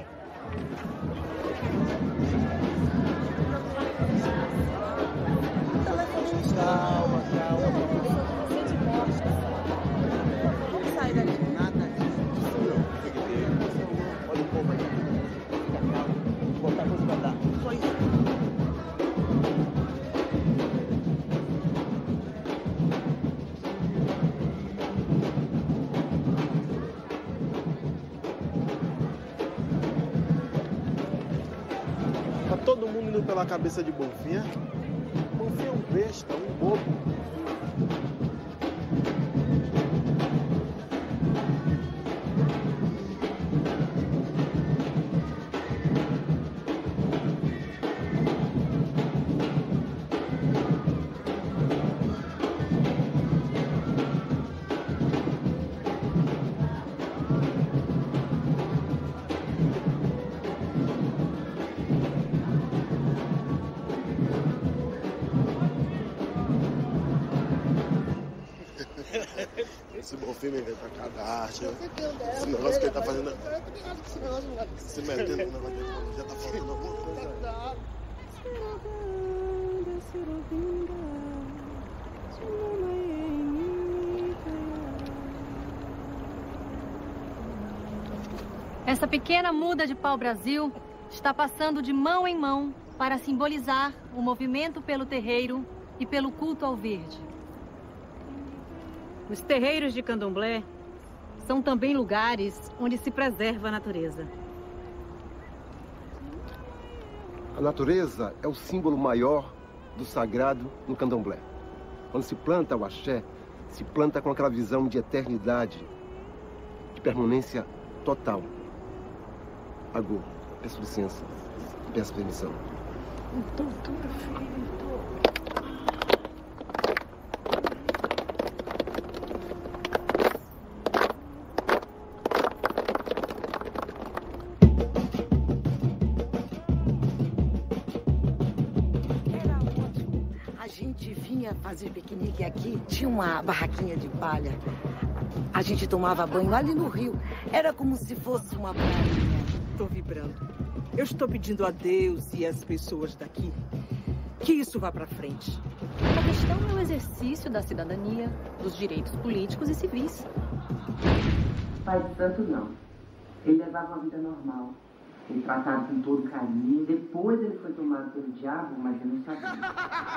Speaker 23: todo mundo indo pela cabeça de Bonfim, é? Bonfim é um besta, um bobo. Esse Bonfim me vem pra cadastro. Esse negócio que ele tá fazendo. Se metendo no negócio dele, já tá faltando alguma coisa.
Speaker 8: Essa pequena muda de pau-brasil está passando de mão em mão para simbolizar o movimento pelo terreiro e pelo culto ao verde. Os terreiros de candomblé são também lugares onde se preserva a natureza.
Speaker 7: A natureza é o símbolo maior do sagrado no candomblé. Quando se planta o axé, se planta com aquela visão de eternidade, de permanência total. Agô, peço licença, peço permissão.
Speaker 17: Doutora, filho.
Speaker 1: Fazer piquenique aqui, tinha uma barraquinha de palha. A gente tomava banho ali no rio. Era como se fosse uma praia.
Speaker 9: Tô vibrando. Eu estou pedindo a Deus e às pessoas daqui que isso vá pra frente.
Speaker 8: A questão é o exercício da cidadania, dos direitos políticos e civis.
Speaker 12: Pai de santo não. Ele levava uma vida normal. Ele tratado com todo carinho. Depois ele foi tomado pelo diabo, mas eu não sabia.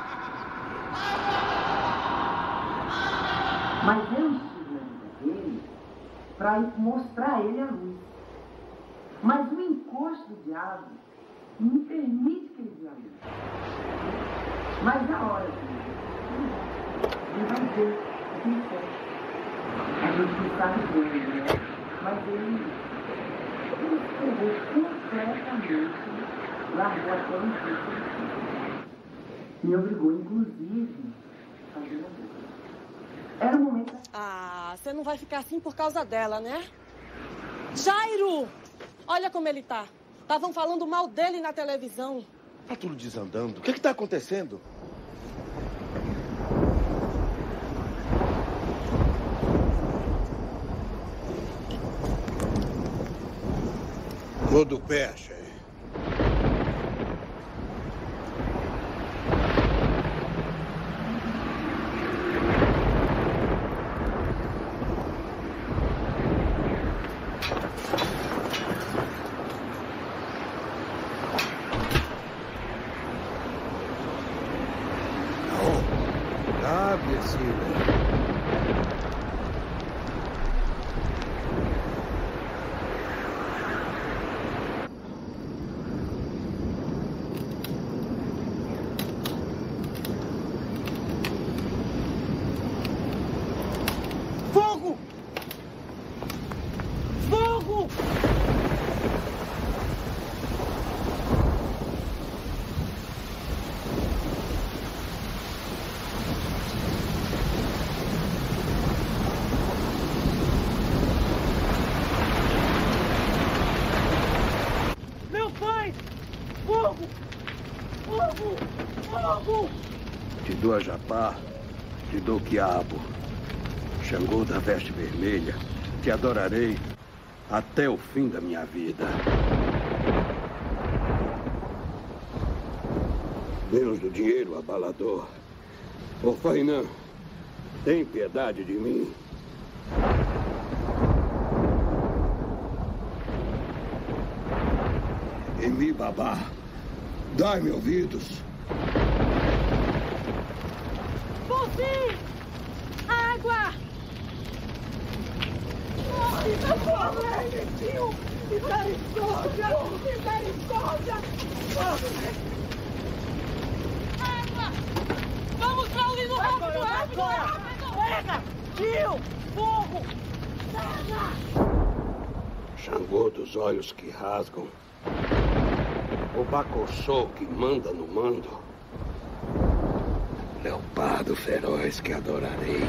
Speaker 12: Mas eu estive na vida dele para mostrar a ele a luz. Mas o encosto do diabo não permite que ele veja a luz. Mas na hora ele vai ver o que ele quer. A gente não sabe bem, né? Mas ele escreveu completamente, largou até o encosto. Me obrigou, inclusive, a fazer uma coisa. Era um momento...
Speaker 4: Ah, você não vai ficar assim por causa dela, né? Jairo! Olha como ele tá. Estavam falando mal dele na televisão.
Speaker 23: Tá tudo desandando. O que tá acontecendo?
Speaker 21: Tô do pé, chefe. Te dou a Japá, te dou o quiabo. Xangô da veste vermelha, te adorarei até o fim da minha vida. Deus do dinheiro abalador. Ô Fainã, tem piedade de mim. Emi Babá, dai-me ouvidos.
Speaker 2: Bonfim! Água! Ai, meu pobre, tio! Misericórdia! Misericórdia! Água! Vamos pra ali no rápido, rápido, rápido! Pega! Tio! Fogo! Pega!
Speaker 21: Xangô dos olhos que rasgam. O Bacossô que manda no mando. Leopardo feroz que adorarei.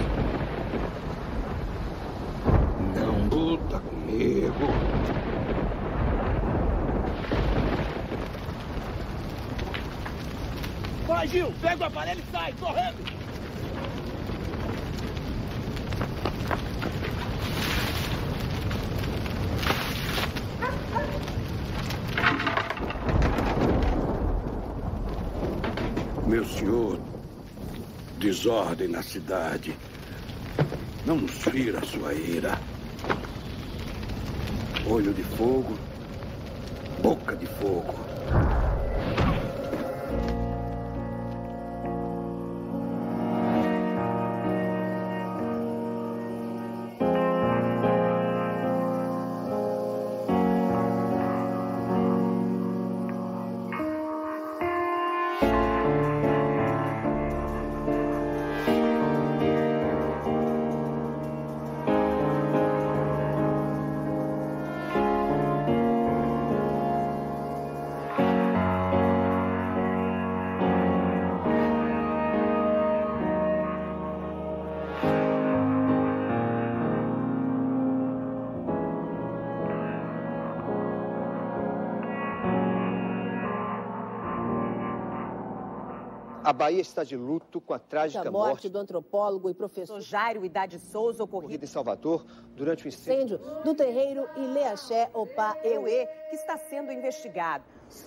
Speaker 21: Não luta comigo.
Speaker 11: Vai, Gil! Pega o aparelho e sai, correndo!
Speaker 21: Meu senhor, desordem na cidade. Não nos fira sua ira. Olho de fogo, boca de fogo.
Speaker 7: A Bahia está de luto com a trágica morte
Speaker 5: do antropólogo e professor Jairo Idade Souza, ocorrida
Speaker 7: em Salvador durante o
Speaker 5: incêndio do terreiro Ileaxé Opá Euê, que está sendo investigado.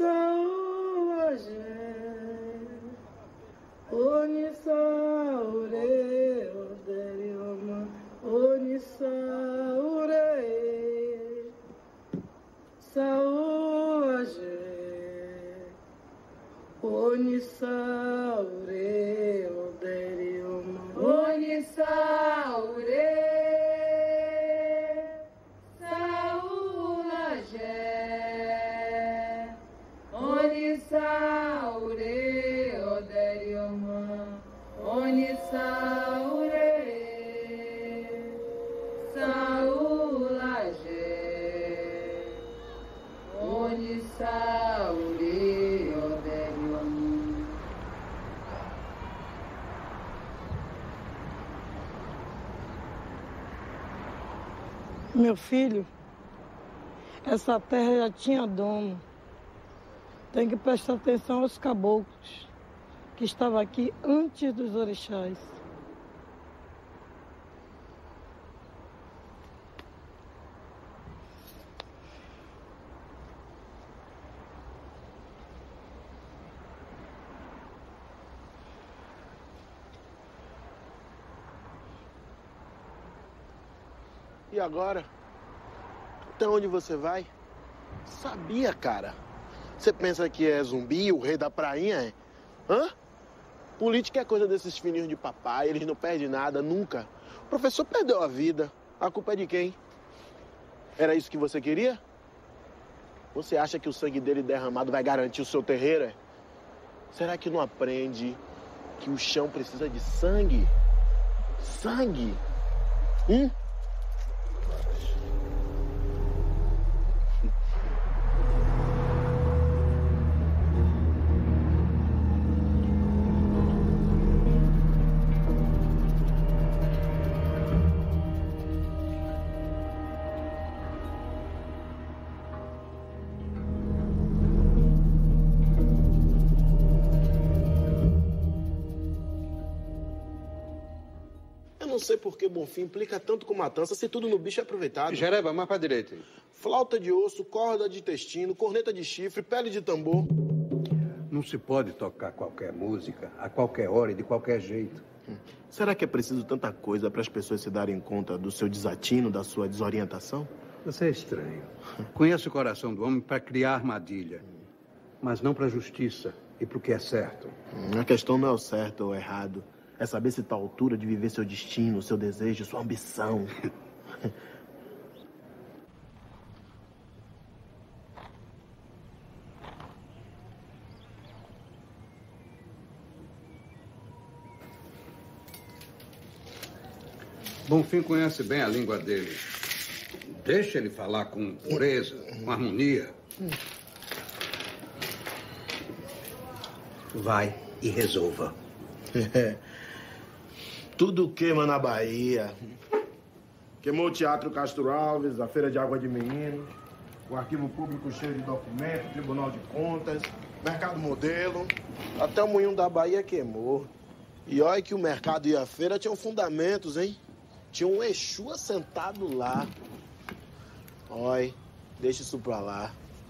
Speaker 2: Onisaure, Oderioma. Onisaure, Saulagé. Onisaure, Oderioma. Onisaure, Saulagé. Onisaure.
Speaker 17: Meu filho, essa terra já tinha dono. Tem que prestar atenção aos caboclos que estavam aqui antes dos orixás.
Speaker 23: E agora? Até onde você vai? Sabia, cara. Você pensa que é Zumbi, o rei da prainha, é? Hã? Política é coisa desses filhinhos de papai, eles não perdem nada, nunca. O professor perdeu a vida. A culpa é de quem? Era isso que você queria? Você acha que o sangue dele derramado vai garantir o seu terreiro, é? Será que não aprende que o chão precisa de sangue? Sangue? Não sei por que Bonfim implica tanto com matança se tudo no bicho é aproveitado.
Speaker 21: Jereba, mais pra direita aí.
Speaker 23: Flauta de osso, corda de intestino, corneta de chifre, pele de tambor.
Speaker 21: Não se pode tocar qualquer música, a qualquer hora e de qualquer jeito.
Speaker 23: Será que é preciso tanta coisa para as pessoas se darem conta do seu desatino, da sua desorientação?
Speaker 21: Você é estranho. Conhece o coração do homem para criar armadilha, mas não para a justiça e para o que é certo.
Speaker 23: A questão não é o certo ou o errado. É saber se está à altura de viver seu destino, seu desejo, sua ambição.
Speaker 21: Bonfim conhece bem a língua dele. Deixa ele falar com pureza, com harmonia.
Speaker 10: Vai e resolva.
Speaker 23: Tudo queima na Bahia. Queimou o Teatro Castro Alves, a Feira de Água de Meninos, o Arquivo Público cheio de documentos, Tribunal de Contas, Mercado Modelo. Até o Moinho da Bahia queimou. E olha que o mercado e a feira tinham fundamentos, hein? Tinha um Exu assentado lá. Olha, deixa isso pra lá.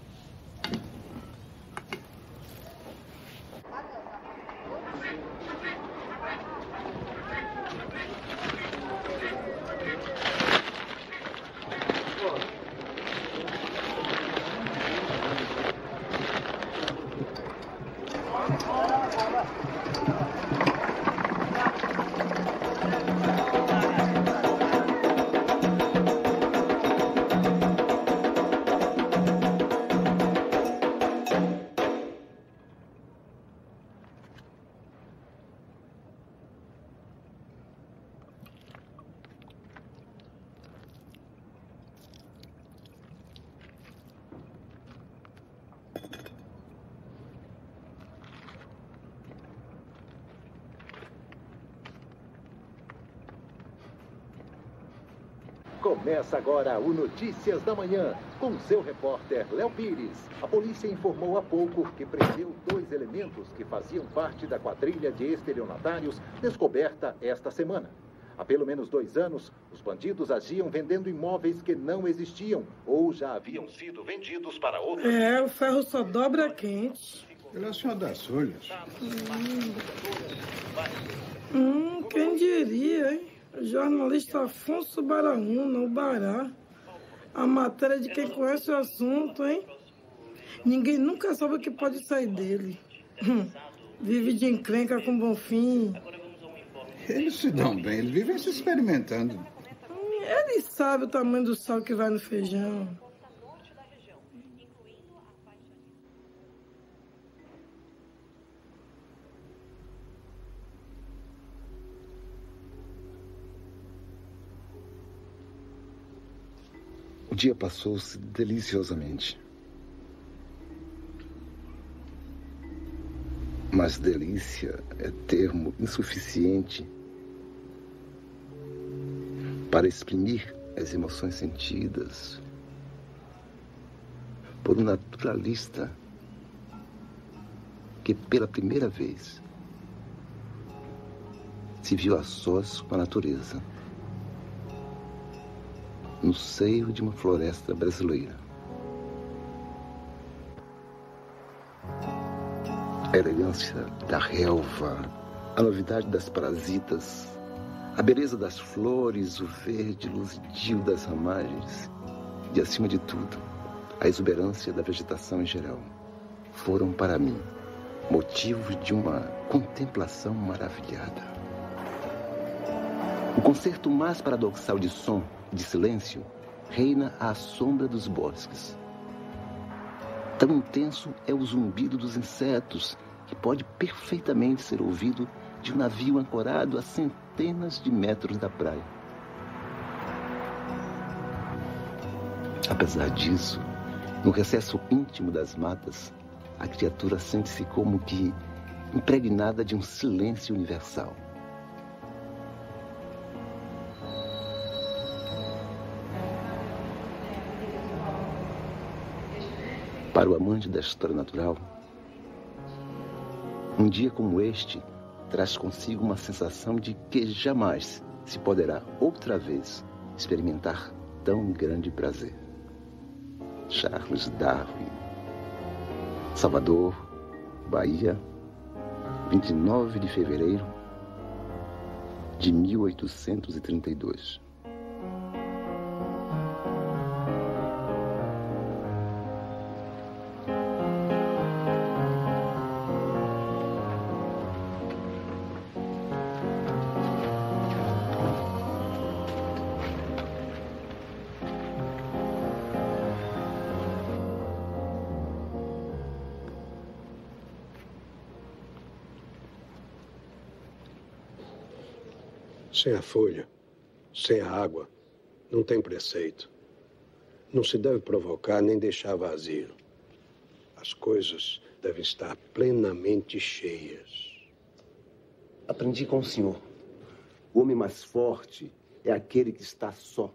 Speaker 18: Começa agora o Notícias da Manhã, com seu repórter Léo Pires. A polícia informou há pouco que prendeu 2 elementos que faziam parte da quadrilha de estelionatários descoberta esta semana. Há pelo menos 2 anos, os bandidos agiam vendendo imóveis que não existiam ou já haviam sido vendidos para outras.
Speaker 17: O ferro só dobra quente.
Speaker 21: Ele é o senhor das olhas.
Speaker 17: Quem diria, hein? O jornalista Afonso Baraúna, o Bará. A matéria de quem conhece o assunto, hein? Ninguém nunca sabe o que pode sair dele. Vive de encrenca com Bonfim.
Speaker 21: Eles se dão bem, eles vivem se experimentando.
Speaker 17: Ele sabe o tamanho do sal que vai no feijão.
Speaker 19: O dia passou-se deliciosamente. Mas delícia é termo insuficiente para exprimir as emoções sentidas por um naturalista que pela primeira vez se viu a sós com a natureza no seio de uma floresta brasileira. A elegância da relva, a novidade das parasitas, a beleza das flores, o verde luzidio das ramagens e, acima de tudo, a exuberância da vegetação em geral foram, para mim, motivos de uma contemplação maravilhada. O concerto mais paradoxal de som e de silêncio reina à sombra dos bosques. Tão intenso é o zumbido dos insetos que pode perfeitamente ser ouvido de um navio ancorado a centenas de metros da praia. Apesar disso, no recesso íntimo das matas, a criatura sente-se como que impregnada de um silêncio universal. Para o amante da história natural, um dia como este traz consigo uma sensação de que jamais se poderá outra vez experimentar tão grande prazer. Charles Darwin, Salvador, Bahia, 29 de fevereiro de 1832.
Speaker 21: Sem a folha, Sem a água, não tem preceito. Não se deve provocar nem deixar vazio. As coisas devem estar plenamente cheias.
Speaker 7: Aprendi com o senhor. O homem mais forte é aquele que está só.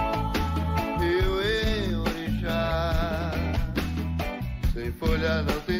Speaker 6: Folha não tem